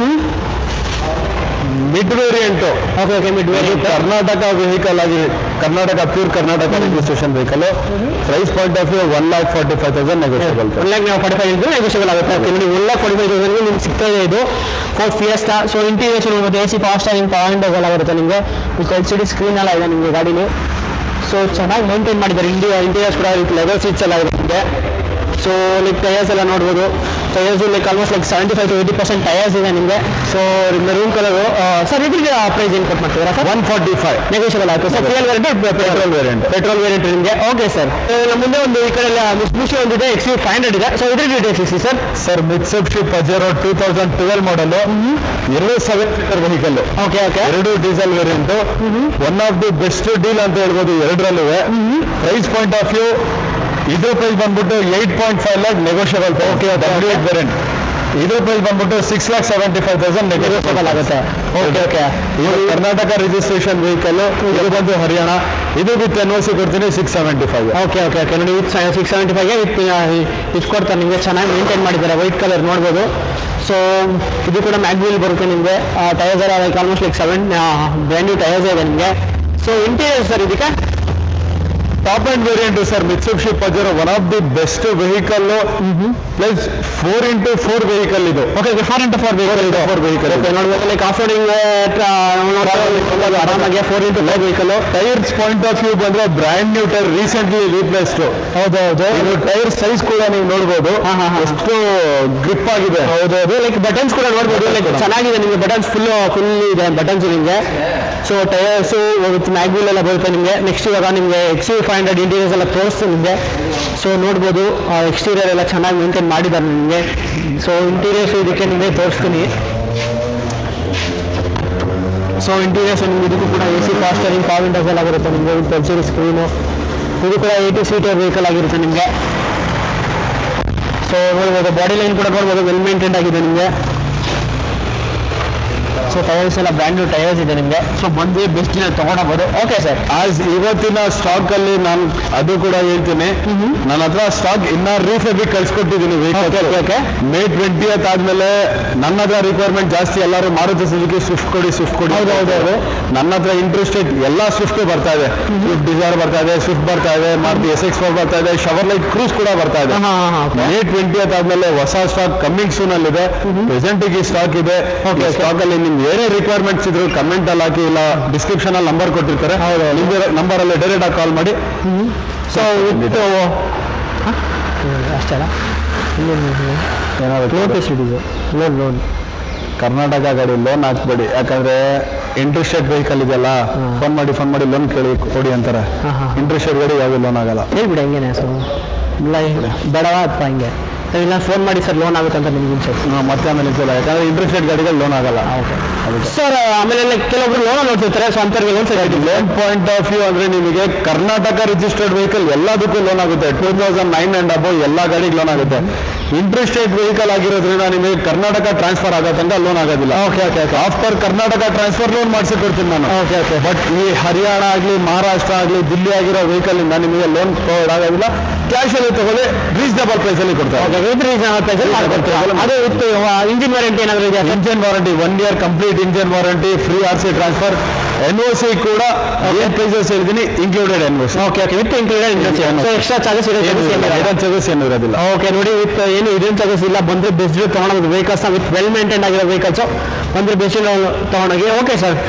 mid variant. Okay okay mid variant Karnataka vehicle ಆಗಿ Karnataka pure Karnataka registration vehicle. Price point of view one lakh forty five thousand negotiable. One lakh ನಾವು forty five ಇದ್ದು negotiable ಆಗುತ್ತೆ. Okay ನೋಡಿ one lakh forty five ತೌಸಂಡ್ಗೆ ನಿಮ್ಗೆ ಸಿಗ್ತಾ ಇದೆ ಇದು ಫೋರ್ಟ್ ಫಿಯೆಸ್ಟಾ. ಸೊ ಇಂಟೀರಿಯರ್ಸ್ ನೋಡ್ಬೋದು, ಎ ಸಿ ಪವರ್ ಸ್ಟಾರಿಂಗ್ ಪಾಯಿಂಟ್ ಎಲ್ಲ ಬರುತ್ತೆ ನಿಮಗೆ. With L C D screen ಎಲ್ಲ ಇದೆ ನಿಮಗೆ ಗಾಡಿಲಿ. ಸೊ ಚೆನ್ನಾಗಿ ಮೇಂಟೈನ್ ಮಾಡಿದ್ದಾರೆ. ಇಂಡಿಯಾ ಇಂಟೀರಿಯರ್ಸ್ ಕೂಡ ಲೆದರ್ ಸೀಟ್ಸ್ ಎಲ್ಲ ಇದೆ ನಿಮಗೆ. ಸೊ ಲೈಕ್ ಟೈರ್ಸ್ ಎಲ್ಲ ನೋಡ್ಬೋದು. Tyres like almost like seventy five to eighty percent tyres ಇದೆ ನಿಮಗೆ. So maroon colour. ಸರ್ ಇದಕ್ಕೆ ಪ್ರೈಸ್ ಏನು ಕೊಟ್ಟು ಮಾಡ್ತೀರಾ sir? One forty five negotiable ಆಗುತ್ತೆ sir. Fuel variant petrol variant petrol variant ನಿಮಗೆ. ಓಕೆ ಸರ್, ನಮ್ಮ ಮುಂದೆ ಒಂದು ಈ ಕಡೆ ಮಿಸ್ಬುಷಿ ಒಂದಿದೆ, ಎಕ್ಸ್ ಯು ಫೈವ್ ಹಂಡ್ರೆಡ್ ಇದೆ. ಸೊ ಇದ್ರ ಡೀಟೇಲ್ಸ್ ಇಸಿ sir. Sir Mitsubishi Pajero two thousand twelve model ಎರಡು seven seater vehicle. Okay okay ಎರಡು diesel variant. One of the best deal ಅಂತ ಹೇಳ್ಬೋದು ಎರಡರಲ್ಲೂ. ಪ್ರೈಸ್ ಪಾಯಿಂಟ್ ಆಫ್ ವ್ಯೂ ಇದ್ರ ಪ್ರೈಸ್ ಬಂದ್ಬಿಟ್ಟು eight point five lakh negotiable. Okay W eight variant. ಇದ್ರ price ಬಂದ್ಬಿಟ್ಟು six lakh seventy five thousand negotiable ಆಗುತ್ತೆ. Okay okay ಇದು ಕರ್ನಾಟಕ ರಿಜಿಸ್ಟ್ರೇಷನ್ ವೆಹಿಕಲ್. ಇದು ಬಂದು ಹರಿಯಾಣ. ಇದು ವಿತ್ ಎನ್ ಓ ಸಿ ಕೊಡ್ತೀನಿ six seventy five. Okay okay okay ನೋಡಿ ವಿತ್ ಸಿಕ್ಸ್ ಸೆವೆಂಟಿ ಫೈವ್ಗೆ ವಿತ್ ಇದು ಕೊಡ್ತಾರೆ ನಿಮಗೆ. ಚೆನ್ನಾಗಿ ಮೇಂಟೈನ್ ಮಾಡಿದ್ದಾರೆ, ವೈಟ್ ಕಲರ್ ನೋಡ್ಬೋದು. ಸೊ ಇದು ಕೂಡ ಮ್ಯಾಗ್ವೀಲ್ ಬರುತ್ತೆ ನಿಮಗೆ. ಟೈರ್ಸ್ ಎಲ್ಲ like almost like seven brand new tyres ಇದೆ ನಿಮಗೆ. ಸೊ ಇಂಟೀರಿಯರ್ ಸರ್ ಇದಕ್ಕೆ top end variant sir Mitsubishi Pajero one of the best vehicle. Plus four into four vehicle ಇದು. Okay four into four vehicle ಇದು four vehicle ನೋಡ್ಬೇಕು. Like off roading ಆರಾಮಾಗಿ four into four vehicle. Tyres point of view ಬಂದ್ರೆ brand new tyre recently replaced. ಹೌದೌದು. ಇದು tyre size ಕೂಡ ನೀವು ನೋಡ್ಬೋದು ಎಷ್ಟು ಗ್ರಿಪ್ ಆಗಿದೆ. ಹೌದೌದು. ಲೈಕ್ ಬಟನ್ಸ್ ಕೂಡ ನೋಡ್ಬೋದು. ಲೈಕ್ ಚೆನ್ನಾಗಿದೆ ನಿಮಗೆ. ಬಟನ್ಸ್ ಫುಲ್ ಫುಲ್ ಇದೆ ಬಟನ್ಸ್ ನಿಮಗೆ. ಸೊ ಟೈರ್ಸು ವಿತ್ ಮ್ಯಾಗ್ವೀಲ್ ಎಲ್ಲ ಬರುತ್ತೆ ನಿಮಗೆ. ನೆಕ್ಸ್ಟ್ ಇವಾಗ ನಿಮಗೆ X U five hundred interiors ಎಲ್ಲ ತೋರಿಸ್ತು ನಿಮಗೆ. ಸೊ ನೋಡ್ಬೋದು ಎಕ್ಸ್ಟೀರಿಯರ್ ಎಲ್ಲ ಚೆನ್ನಾಗಿ ಮೇಂಟೈನ್ ಮಾಡಿದ್ದಾರೆ ನಿಮಗೆ. ಸೊ ಇಂಟೀರಿಯರ್ಸ್ ಇದಕ್ಕೆ ನಿಮಗೆ ತೋರಿಸ್ತೀನಿ. ಸೊ ಇಂಟೀರಿಯರ್ಸ್ ನಿಮ್ಗೆ ಇದಕ್ಕೂ ಕೂಡ A C power steering power windows ಎಲ್ಲ ಬರುತ್ತೆ ನಿಮಗೆ. With L C D screen. ಇದು ಕೂಡ ಏಯ್ಟಿ ಸೀಟರ್ ವೆಹಿಕಲ್ ಆಗಿರುತ್ತೆ ನಿಮಗೆ. ಸೊ ನೋಡ್ಬೋದು ಬಾಡಿ ಲೈನ್ ಕೂಡ ನೋಡ್ಬೋದು, ವೆಲ್ ಮೇಂಟೈನ್ ಆಗಿದೆ ನಿಮಗೆ. ಸೊ ಟೈರ್ಸ್ ಎಲ್ಲ ಬ್ರ್ಯಾಂಡ್ ನ್ಯೂ ಟೈರ್ಸ್ ಇದೆ ನಿಮಗೆ. ಸೊ ಬಂದು ಬೆಸ್ಟ್ ತಗೊಂಡೋಗ್ಬೋದು. ಓಕೆ ಸರ್, ಆಸ್ ಇವತ್ತಿನ ಸ್ಟಾಕ್ ಅಲ್ಲಿ ನಾನು ಅದು ಕೂಡ ಹೇಳ್ತೀನಿ. ನನ್ನ ಹತ್ರ ಸ್ಟಾಕ್ ಇನ್ನ ರೀಫೆಬಿಕ್ ಕಳ್ಸಿಕೊಟ್ಟಿದ್ದೀನಿ ವೆಹಿಕಲ್. ಮೇ ಟ್ವೆಂಟಿಯತ್ ಆದ್ಮೇಲೆ ನನ್ನ ಹತ್ರ ರಿಕ್ವೈರ್ಮೆಂಟ್ ಜಾಸ್ತಿ. ಎಲ್ಲರೂ ಮಾರುತಿ ಸುಜುಕಿ ಸ್ವಿಫ್ಟ್ ಕೊಡಿ ಸ್ವಿಫ್ಟ್ ಕೊಡಿ. ಹೌದೌದು. ನನ್ನ ಹತ್ರ ಇಂಟ್ರೆಸ್ಟೆಡ್ ಎಲ್ಲ ಸ್ವಿಫ್ಟ್ ಬರ್ತಾ ಇದೆ. ಸ್ವಿಫ್ಟ್ ಡಿಸೈರ್ ಬರ್ತಾ ಇದೆ, ಸ್ವಿಫ್ಟ್ ಬರ್ತಾ ಇದೆ, ಮಾರುತಿ ಎಸ್ ಎಕ್ಸ್ ಫೋರ್ ಬರ್ತಾ ಇದೆ, ಶವರ್ ಲೈಟ್ ಕ್ರೂಸ್ ಕೂಡ ಬರ್ತಾ ಇದೆ. ಮೇ ಟ್ವೆಂಟಿಯತ್ ಆದ್ಮೇಲೆ ಹೊಸ ಸ್ಟಾಕ್ ಕಮ್ಮಿಂಗ್ ಸೂನ್ ಅಲ್ಲಿ ಇದೆ. ಪ್ರೆಸೆಂಟ್ ಈ ಸ್ಟಾಕ್ ಇದೆ. ಸ್ಟಾಕ್ ಅಲ್ಲಿ ನಿಮ್ಗೆ ಏನೇ ರಿಕ್ವೈರ್ಮೆಂಟ್ಸ್ ಇದ್ರು ಕಮೆಂಟ್ ಅಲ್ಲಿ ಹಾಕಿ, ಇಲ್ಲ ಡಿಸ್ಕ್ರಿಪ್ಷನ್ ಅಲ್ಲಿ ನಂಬರ್ ಕೊಟ್ಟಿರ್ತಾರೆ. ನಿಮ್ಗೆ ನಂಬರ್ ಅಲ್ಲಿ ಡೈರೆಕ್ಟ್ ಆಗಿ ಕಾಲ್ ಮಾಡಿ. ಸೊ ವಿತ್ ಅಷ್ಟೇ ಲೋನ್ ಲೋನ್ ಕರ್ನಾಟಕ ಗಾಡಿ ಲೋನ್ ಹಾಕ್ಬೇಡಿ. ಯಾಕಂದ್ರೆ ಇಂಟ್ರೆಸ್ಟೆಡ್ ವೆಹಿಕಲ್ ಇದೆಯಲ್ಲ, ಫೋನ್ ಮಾಡಿ ಫೋನ್ ಮಾಡಿ ಲೋನ್ ಕೇಳಿ ಕೊಡಿ ಅಂತಾರೆ. ಇಂಟ್ರೆಸ್ಟೆಡ್ ಗಾಡಿ ಯಾವುದು ಲೋನ್ ಆಗಲ್ಲ. ಹೇಳ್ಬಿಡಿ ಹಂಗೇನೆ. ಸೊ ಇಲ್ಲ ಬೇಡವಾ ಅಪ್ಪ ಹಂಗೆ ಇಲ್ಲ ಫೋನ್ ಮಾಡಿ ಸರ್ ಲೋನ್ ಆಗುತ್ತೆ ಅಂತ ನಿಮ್ಗೆ ಸರ್ ಮತ್ತೆ ಆಮೇಲೆ ಇಲ್ಲ. ಯಾಕಂದ್ರೆ ಇಂಟ್ರೆಸ್ಟೆಡ್ ಗಾಡಿಗಳು ಲೋನ್ ಆಗಲ್ಲ. ಸರ್ ಆಮೇಲೆ ಕೆಲವೊಬ್ರು ಲೋನ್ ನೋಡ್ತಿರ್ತಾರೆ. ಸೊ ಅಂತವ್ರಿಗೆ loan sir loan point of view ಅಂದ್ರೆ ನಿಮಗೆ ಕರ್ನಾಟಕ ರಿಜಿಸ್ಟರ್ಡ್ ವೆಹಿಕಲ್ ಎಲ್ಲದಕ್ಕೂ ಲೋನ್ ಆಗುತ್ತೆ. Two thousand nine and above ಎಲ್ಲ ಗಾಡಿಗೆ ಲೋನ್ ಆಗುತ್ತೆ. ಇಂಟ್ರೆಸ್ಟೆಡ್ ವೆಹಿಕಲ್ ಆಗಿರೋದ್ರಿಂದ ನಿಮಗೆ ಕರ್ನಾಟಕ ಟ್ರಾನ್ಸ್ಫರ್ ಆಗೋ ತನಕ ಲೋನ್ ಆಗೋದಿಲ್ಲ. Okay okay okay after Karnataka transfer loan ಮಾಡಿಸಿ ಕೊಡ್ತೀನಿ ನಾನು. ಓಕೆ ಓಕೆ ಬಟ್ ಈ ಹರಿಯಾಣ ಆಗಲಿ ಮಹಾರಾಷ್ಟ್ರ ಆಗಲಿ ದಿಲ್ಲಿ ಆಗಿರೋ ವೆಹಿಕಲ್ ಇಂದ ನಿಮಗೆ ಲೋನ್ ಪ್ರೊವೈಡ್ ಆಗೋದಿಲ್ಲ. ಕ್ಯಾಶ್ ಅಲ್ಲಿ ತಗೊಳ್ಳಿ, ರೀಸನಬಲ್ ಪ್ರೈಸ್ ಅಲ್ಲಿ ಕೊಡ್ತಾರೆ. ರೀಸನಬಲ್ ಪ್ರೈಸ್ ಅದು ವಿತ್ ಇಂಜಿನ್ ವಾರಂಟಿ ಏನಾದರೂ ಇದೆಯಾ? Engine warranty one year complete engine warranty, free R C transfer, N O C ಕೂಡ ಏನ್ ಪ್ರೈಸಸ್ ಹೇಳ್ತೀನಿ included N O C. Okay okay with included extra charges iron charges ಏನು ಇರೋದಿಲ್ಲ. Okay ನೋಡಿ with ಏನು ಇದನ್ ಚಾರ್ಜಸ್ ಇಲ್ಲ. ಬಂದ್ರೆ ಬೆಸ್ಟ್ ತಗೊಂಡೋಗಿ ವೆಹಿಕಲ್ಸ್ ವಿತ್ ವೆಲ್ ಮೇಂಟೈನ್ ಆಗಿರೋ ವೆಹಿಕಲ್ಸ್ ಬಂದ್ರೆ ಬೆಸ್ಟ್ ತಗೊಂಡೋಗಿ. Okay sir.